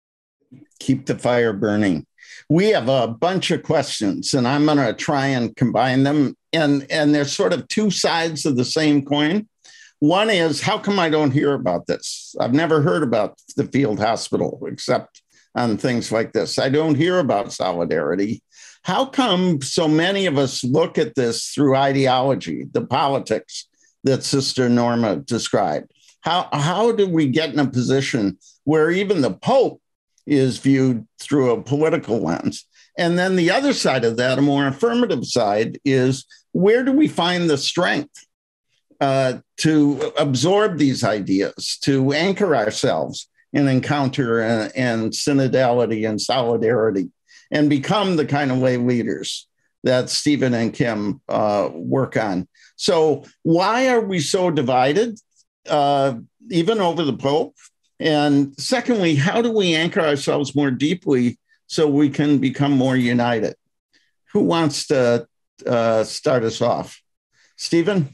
Keep the fire burning. We have a bunch of questions, and I'm going to try and combine them. And, and there's sort of two sides of the same coin. One is, how come I don't hear about this? I've never heard about the field hospital, except on things like this. I don't hear about solidarity. How come so many of us look at this through ideology, the politics that Sister Norma described? How, how do we get in a position where even the Pope is viewed through a political lens? And then the other side of that, a more affirmative side, is where do we find the strength uh, to absorb these ideas, to anchor ourselves and encounter and, and synodality and solidarity, and become the kind of lay leaders that Stephen and Kim uh, work on. So why are we so divided, uh, even over the Pope? And secondly, how do we anchor ourselves more deeply so we can become more united? Who wants to uh, start us off? Stephen?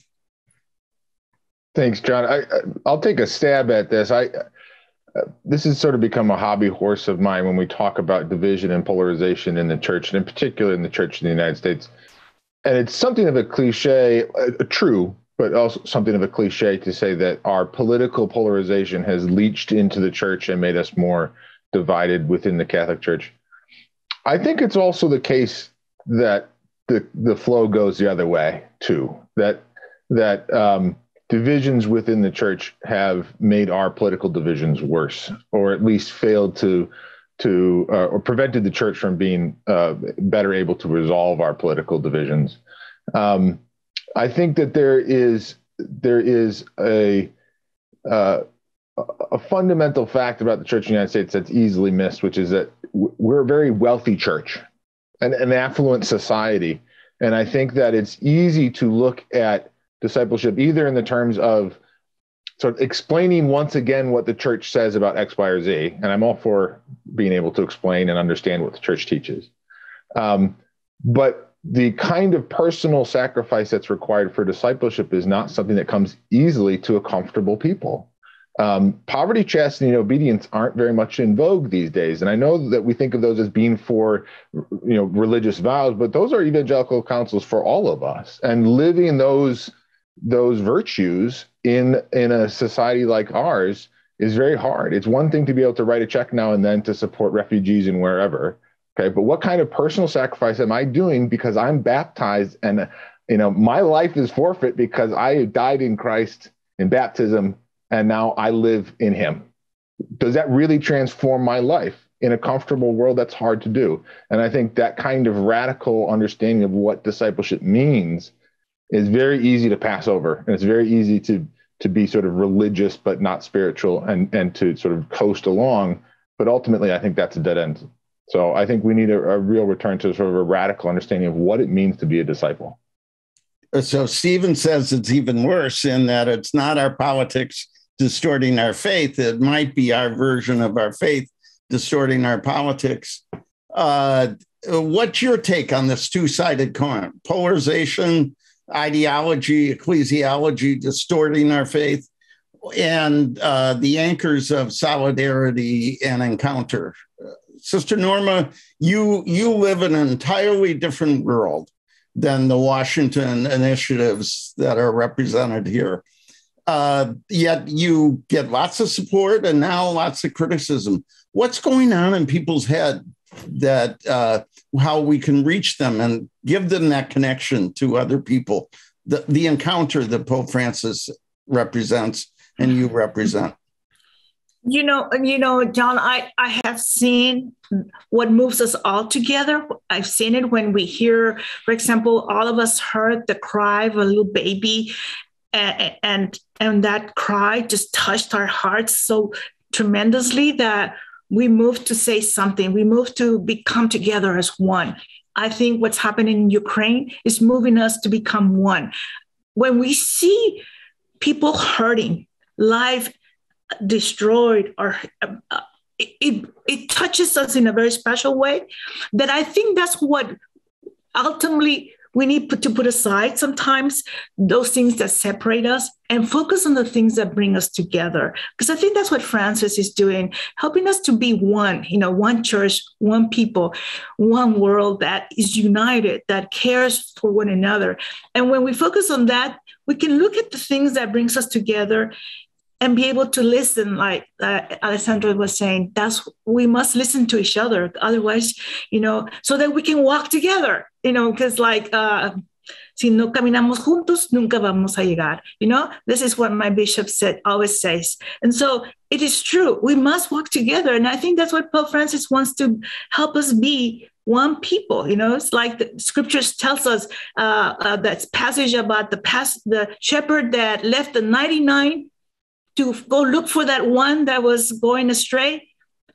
Thanks, John. I, I'll take a stab at this. I Uh, this has sort of become a hobby horse of mine when we talk about division and polarization in the church, and in particular in the church in the United States. And it's something of a cliche, uh, true, but also something of a cliche to say that our political polarization has leached into the church and made us more divided within the Catholic Church. I think it's also the case that the the flow goes the other way too. That that um, divisions within the church have made our political divisions worse, or at least failed to to uh, or prevented the church from being uh, better able to resolve our political divisions. Um, I think that there is there is a uh, a fundamental fact about the Church in the United States that's easily missed, which is that we're a very wealthy church, an, an affluent society. And I think that it's easy to look at discipleship either in the terms of sort of explaining once again what the church says about X, Y, or Z. And I'm all for being able to explain and understand what the church teaches. Um, but the kind of personal sacrifice that's required for discipleship is not something that comes easily to a comfortable people. Um, poverty, chastity, and obedience aren't very much in vogue these days. And I know that we think of those as being for, you know, religious vows, but those are evangelical counsels for all of us. And living those those virtues in, in a society like ours is very hard. It's one thing to be able to write a check now and then to support refugees and wherever. Okay, but what kind of personal sacrifice am I doing because I'm baptized and, you know, my life is forfeit because I died in Christ in baptism and now I live in him? Does that really transform my life? In a comfortable world, that's hard to do. And I think that kind of radical understanding of what discipleship means is very easy to pass over. And it's very easy to to be sort of religious, but not spiritual, and, and to sort of coast along. But ultimately, I think that's a dead end. So I think we need a, a real return to sort of a radical understanding of what it means to be a disciple. So Stephen says it's even worse in that it's not our politics distorting our faith. It might be our version of our faith distorting our politics. Uh, what's your take on this two-sided coin? Polarization, ideology, ecclesiology distorting our faith, and uh, the anchors of solidarity and encounter. Sister Norma, you, you live in an entirely different world than the Washington initiatives that are represented here. Uh, yet you get lots of support and now lots of criticism. What's going on in people's head that uh, how we can reach them and give them that connection to other people, the, the encounter that Pope Francis represents and you represent? You know, you know, John, I, I have seen what moves us all together. I've seen it when we hear, for example, all of us heard the cry of a little baby, and and, and that cry just touched our hearts so tremendously that we moved to say something. We moved to become together as one. I think what's happening in Ukraine is moving us to become one. When we see people hurting, life destroyed, or uh, it, it, it touches us in a very special way, that I think that's what ultimately we need to put aside sometimes, those things that separate us, and focus on the things that bring us together. Because I think that's what Francis is doing, helping us to be one, you know, one church, one people, one world that is united, that cares for one another. And when we focus on that, we can look at the things that brings us together and be able to listen, like uh, Alessandra was saying. That's, we must listen to each other. Otherwise, you know, so that we can walk together, you know, because like, uh, si no caminamos juntos, nunca vamos a llegar. You know, this is what my bishop said, always says. And so it is true. We must walk together. And I think that's what Pope Francis wants to help us be, one people. You know, it's like the scriptures tells us uh, uh, that passage about the past, the shepherd that left the ninety-nine to go look for that one that was going astray,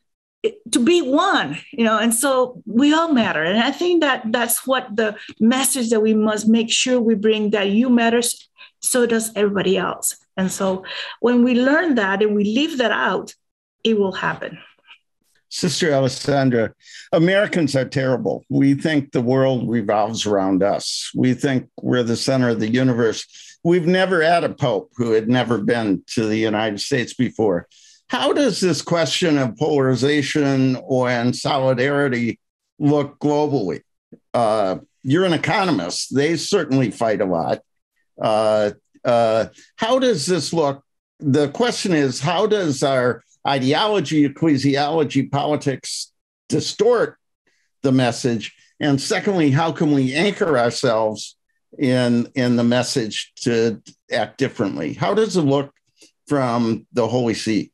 to be one, you know, and so we all matter. And I think that that's what the message that we must make sure we bring, that you matters, so does everybody else. And so when we learn that and we leave that out, it will happen. Sister Alessandra, Americans are terrible. We think the world revolves around us. We think we're the center of the universe. We've never had a pope who had never been to the United States before. How does this question of polarization or and solidarity look globally? Uh, you're an economist. They certainly fight a lot. Uh, uh, how does this look? The question is, how does our ideology, ecclesiology, politics distort the message? And secondly, how can we anchor ourselves in, in the message to act differently? How does it look from the Holy See?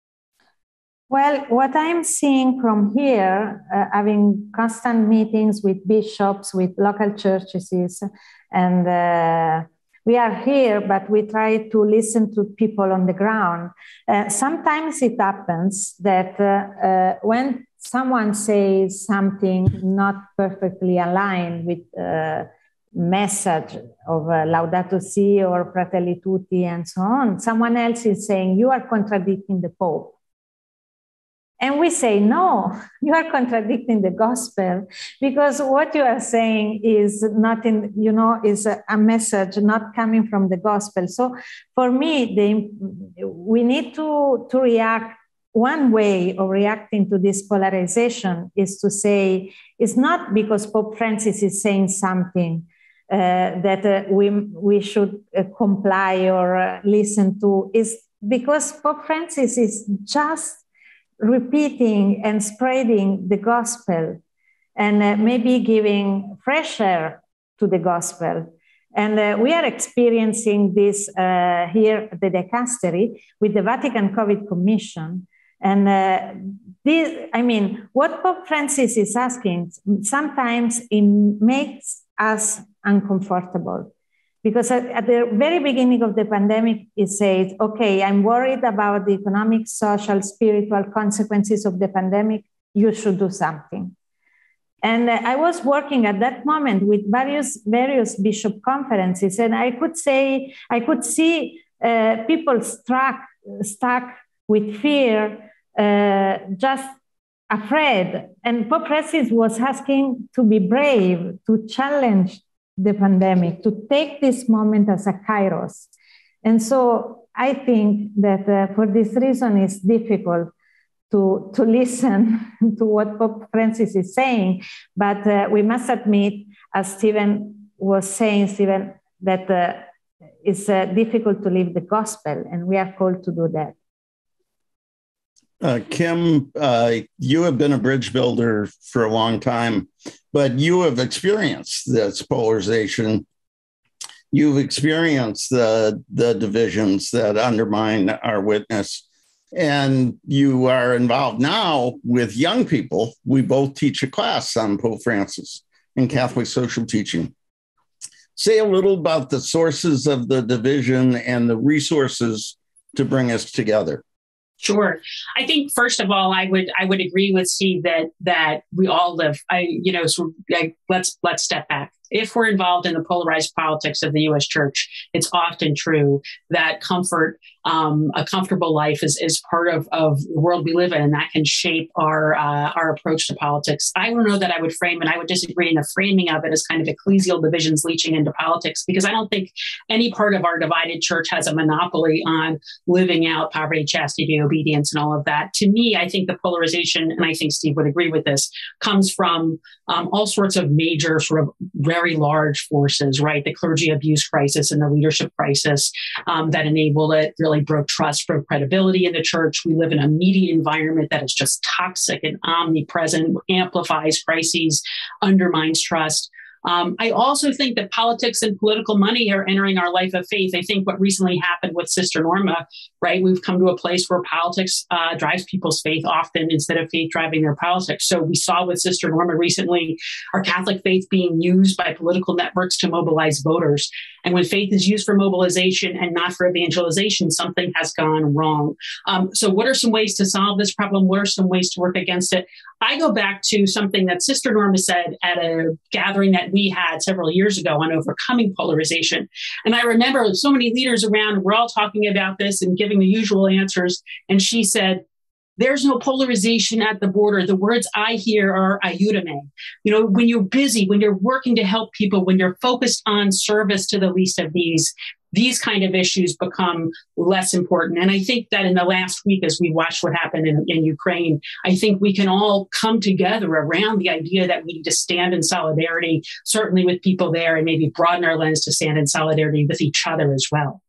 Well, what I'm seeing from here, uh, having constant meetings with bishops, with local churches, and uh, we are here, but we try to listen to people on the ground. Uh, sometimes it happens that uh, uh, when someone says something not perfectly aligned with uh, message of uh, Laudato Si or Fratelli Tutti and so on, someone else is saying, you are contradicting the Pope. And we say, no, you are contradicting the gospel, because what you are saying is not in, you know, is a, a message not coming from the gospel. So for me, the, we need to, to react. One way of reacting to this polarization is to say, it's not because Pope Francis is saying something uh, that uh, we, we should uh, comply or uh, listen to. It's because Pope Francis is just repeating and spreading the gospel, and uh, maybe giving fresh air to the gospel. And uh, we are experiencing this uh, here at the dicastery with the Vatican COVID Commission. And uh, this, I mean, what Pope Francis is asking, sometimes it makes us uncomfortable. Because at, at the very beginning of the pandemic, it says, okay, I'm worried about the economic, social, spiritual consequences of the pandemic. You should do something. And uh, I was working at that moment with various, various bishop conferences, and I could say, I could see uh, people struck, stuck with fear, uh, just afraid. And Pope Francis was asking to be brave, to challenge the pandemic, to take this moment as a kairos. And so I think that uh, for this reason, it's difficult to, to listen to what Pope Francis is saying. But uh, we must admit, as Stephen was saying, Stephen, that uh, it's uh, difficult to live the gospel, and we are called to do that. Uh, Kim, uh, you have been a bridge builder for a long time, but you have experienced this polarization. You've experienced the, the divisions that undermine our witness, and you are involved now with young people. We both teach a class on Pope Francis in Catholic social teaching. Say a little about the sources of the division and the resources to bring us together. Sure. I think first of all, I would I would agree with Steve that that we all live. I you know so like, let's let's step back. If we're involved in the polarized politics of the U S church, it's often true that comfort, um, a comfortable life is, is part of, of the world we live in, and that can shape our uh, our approach to politics. I don't know that I would frame, and I would disagree in the framing of it as kind of ecclesial divisions leaching into politics, because I don't think any part of our divided church has a monopoly on living out poverty, chastity, obedience, and all of that. To me, I think the polarization, and I think Steve would agree with this, comes from um, all sorts of major sort of very large forces, right? The clergy abuse crisis and the leadership crisis um, that enabled it, really broke trust, broke credibility in the church. We live in a media environment that is just toxic and omnipresent, amplifies crises, undermines trust. Um, I also think that politics and political money are entering our life of faith. I think what recently happened with Sister Norma, right? We've come to a place where politics uh, drives people's faith often instead of faith driving their politics. So we saw with Sister Norma recently, our Catholic faith being used by political networks to mobilize voters. And when faith is used for mobilization and not for evangelization, something has gone wrong. Um, so what are some ways to solve this problem? What are some ways to work against it? I go back to something that Sister Norma said at a gathering that we had several years ago on overcoming polarization. And I remember so many leaders around, we're all talking about this and giving the usual answers. And she said, there's no polarization at the border. The words I hear are aiutame. You know, when you're busy, when you're working to help people, when you're focused on service to the least of these, these kind of issues become less important. And I think that in the last week, as we watched what happened in, in Ukraine, I think we can all come together around the idea that we need to stand in solidarity, certainly with people there, and maybe broaden our lens to stand in solidarity with each other as well.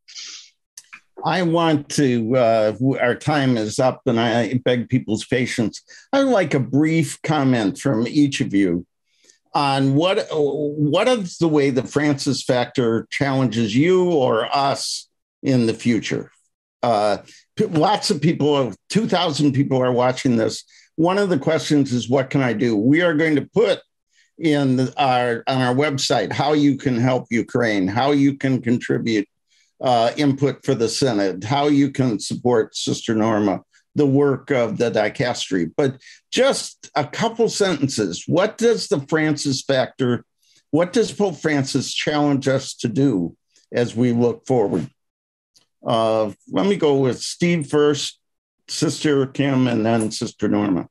I want to, uh, our time is up, and I beg people's patience. I'd like a brief comment from each of you on what what is the way the Francis factor challenges you or us in the future. Uh, lots of people, two thousand people are watching this. One of the questions is, what can I do? We are going to put in the, our on our website how you can help Ukraine, how you can contribute uh, input for the Synod, how you can support Sister Norma, the work of the dicastery. But just a couple sentences. What does the Francis factor, what does Pope Francis challenge us to do as we look forward? Uh, let me go with Steve first, Sister Kim, and then Sister Norma.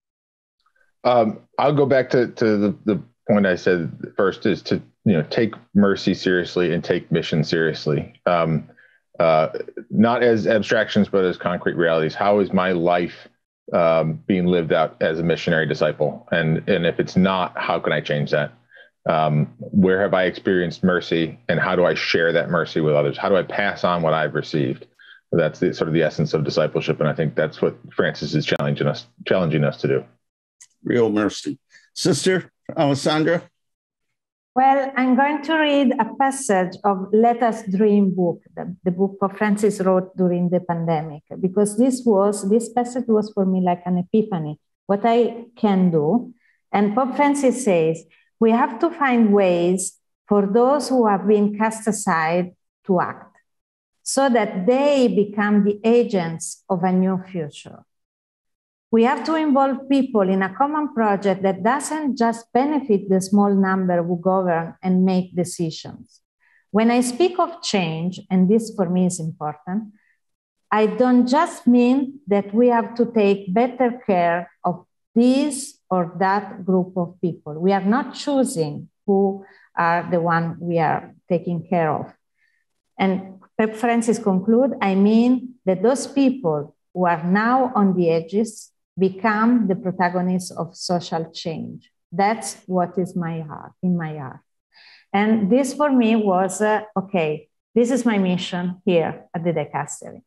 Um, I'll go back to, to the, the point I said first, is to you know take mercy seriously and take mission seriously. Um, uh, not as abstractions, but as concrete realities. How is my life um, being lived out as a missionary disciple? And, and if it's not, how can I change that? Um, where have I experienced mercy, and how do I share that mercy with others? How do I pass on what I've received? That's the sort of the essence of discipleship. And I think that's what Francis is challenging us, challenging us to do. Real mercy. Sister Alessandra? Well, I'm going to read a passage of Let Us Dream book, the, the book Pope Francis wrote during the pandemic, because this was, this passage was for me like an epiphany, what I can do. And Pope Francis says, we have to find ways for those who have been cast aside to act, so that they become the agents of a new future. We have to involve people in a common project that doesn't just benefit the small number who govern and make decisions. When I speak of change, and this for me is important, I don't just mean that we have to take better care of this or that group of people. We are not choosing who are the one we are taking care of. And Pope Francis conclude, I mean that those people who are now on the edges become the protagonists of social change. That's what is my heart, in my heart. And this for me was, uh, okay, this is my mission here at the dicastery.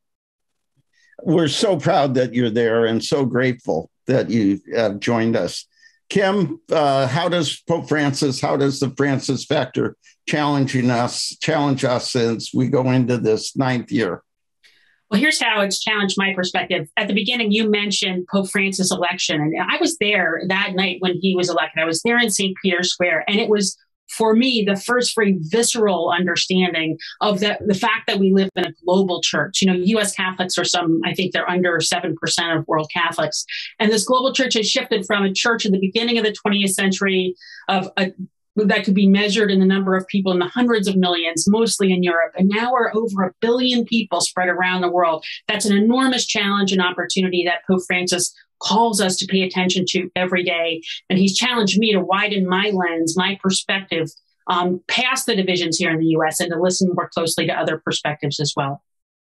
We're so proud that you're there and so grateful that you have joined us. Kim, uh, how does Pope Francis, how does the Francis factor challenging us, challenge us as we go into this ninth year? Well, here's how it's challenged my perspective. At the beginning, you mentioned Pope Francis' election, and I was there that night when he was elected. I was there in Saint Peter's Square, and it was, for me, the first very visceral understanding of the, the fact that we live in a global church. You know, U S Catholics are some, I think they're under seven percent of world Catholics. And this global church has shifted from a church at the beginning of the twentieth century of a that could be measured in the number of people in the hundreds of millions, mostly in Europe. And now we're over a billion people spread around the world. That's an enormous challenge and opportunity that Pope Francis calls us to pay attention to every day. And he's challenged me to widen my lens, my perspective, um, past the divisions here in the U S and to listen more closely to other perspectives as well.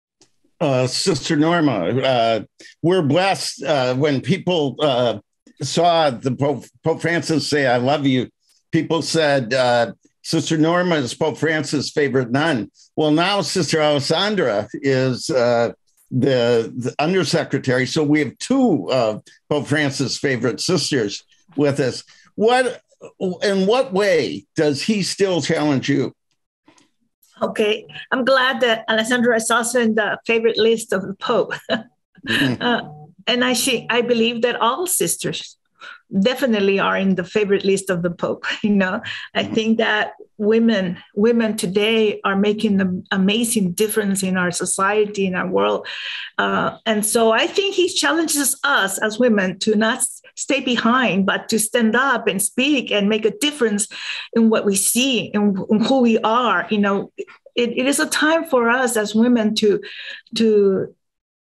Uh, Sister Norma, uh, we're blessed uh, when people uh, saw the Pope, Pope Francis say, I love you. People said, uh, Sister Norma is Pope Francis' favorite nun. Well, now Sister Alessandra is uh, the, the undersecretary. So we have two of Pope Francis' favorite sisters with us. What, in what way does he still challenge you? Okay, I'm glad that Alessandra is also in the favorite list of the Pope. Mm-hmm. uh, and I, she, I believe that all sisters definitely are in the favorite list of the Pope. You know, I think that women, women today are making an amazing difference in our society, in our world. Uh, and so I think he challenges us as women to not stay behind, but to stand up and speak and make a difference in what we see and who we are. You know, it, it is a time for us as women to, to,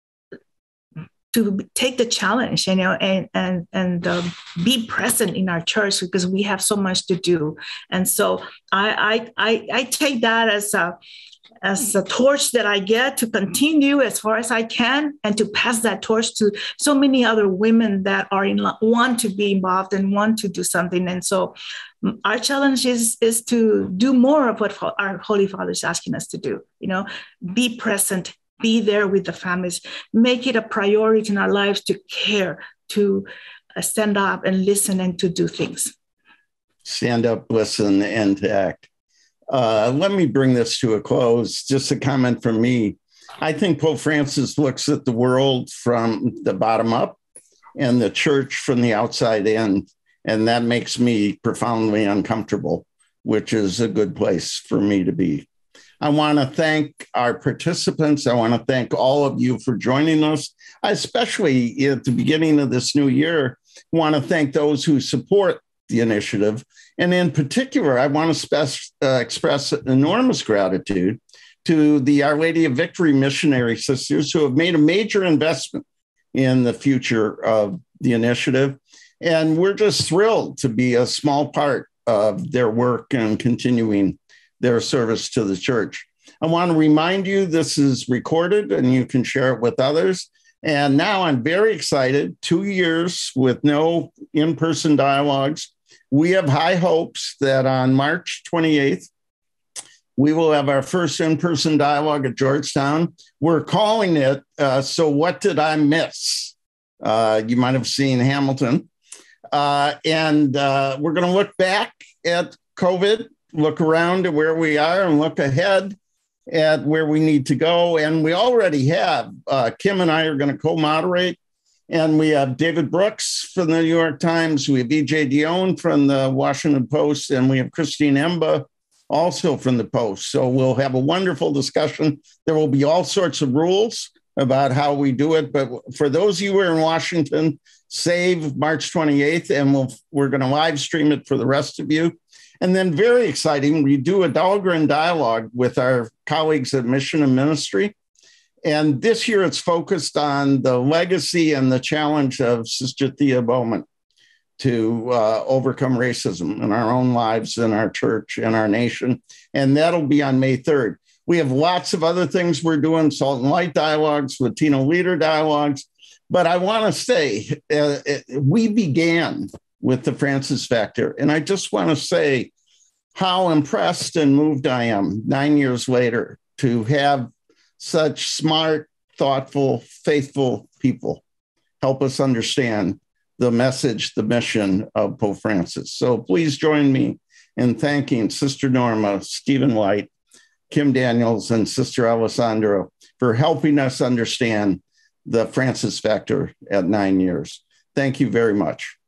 to take the challenge, you know, and and and um, be present in our church, because we have so much to do. And so I I I, I take that as a as a torch that I get to continue as far as I can, and to pass that torch to so many other women that are in want to be involved and want to do something. And so our challenge is is to do more of what our Holy Father is asking us to do. You know, be present. Be there with the families, make it a priority in our lives to care, to uh, stand up and listen and to do things. stand up, listen, and act. Uh, let me bring this to a close. Just a comment from me. I think Pope Francis looks at the world from the bottom up and the church from the outside in, and that makes me profoundly uncomfortable, which is a good place for me to be. I want to thank our participants. I want to thank all of you for joining us. I especially at the beginning of this new year, want to thank those who support the initiative. And in particular, I want to spe- uh, express enormous gratitude to the Our Lady of Victory missionary sisters who have made a major investment in the future of the initiative. And we're just thrilled to be a small part of their work and continuing their service to the church. I want to remind you this is recorded and you can share it with others. And now I'm very excited, two years with no in-person dialogues. We have high hopes that on March twenty-eighth, we will have our first in-person dialogue at Georgetown. We're calling it, uh, So What Did I Miss? Uh, you might have seen Hamilton. Uh, and uh, we're going to look back at COVID, look around at where we are, and look ahead at where we need to go. And we already have. Uh, Kim and I are going to co-moderate. And we have David Brooks from the New York Times. We have E J Dion from the Washington Post. And we have Christine Emba also from the Post. So we'll have a wonderful discussion. There will be all sorts of rules about how we do it. But for those of you who are in Washington, save March twenty-eighth, and we'll, we're going to live stream it for the rest of you. And then very exciting, we do a Dahlgren dialogue with our colleagues at Mission and Ministry. And this year it's focused on the legacy and the challenge of Sister Thea Bowman to uh, overcome racism in our own lives, in our church, in our nation. And that'll be on May third. We have lots of other things we're doing, Salt and Light dialogues, Latino leader dialogues. But I want to say, uh, it, we began with the Francis Factor. And I just want to say how impressed and moved I am nine years later to have such smart, thoughtful, faithful people help us understand the message, the mission of Pope Francis. So please join me in thanking Sister Norma, Stephen White, Kim Daniels, and Sister Alessandra for helping us understand the Francis Factor at nine years. Thank you very much.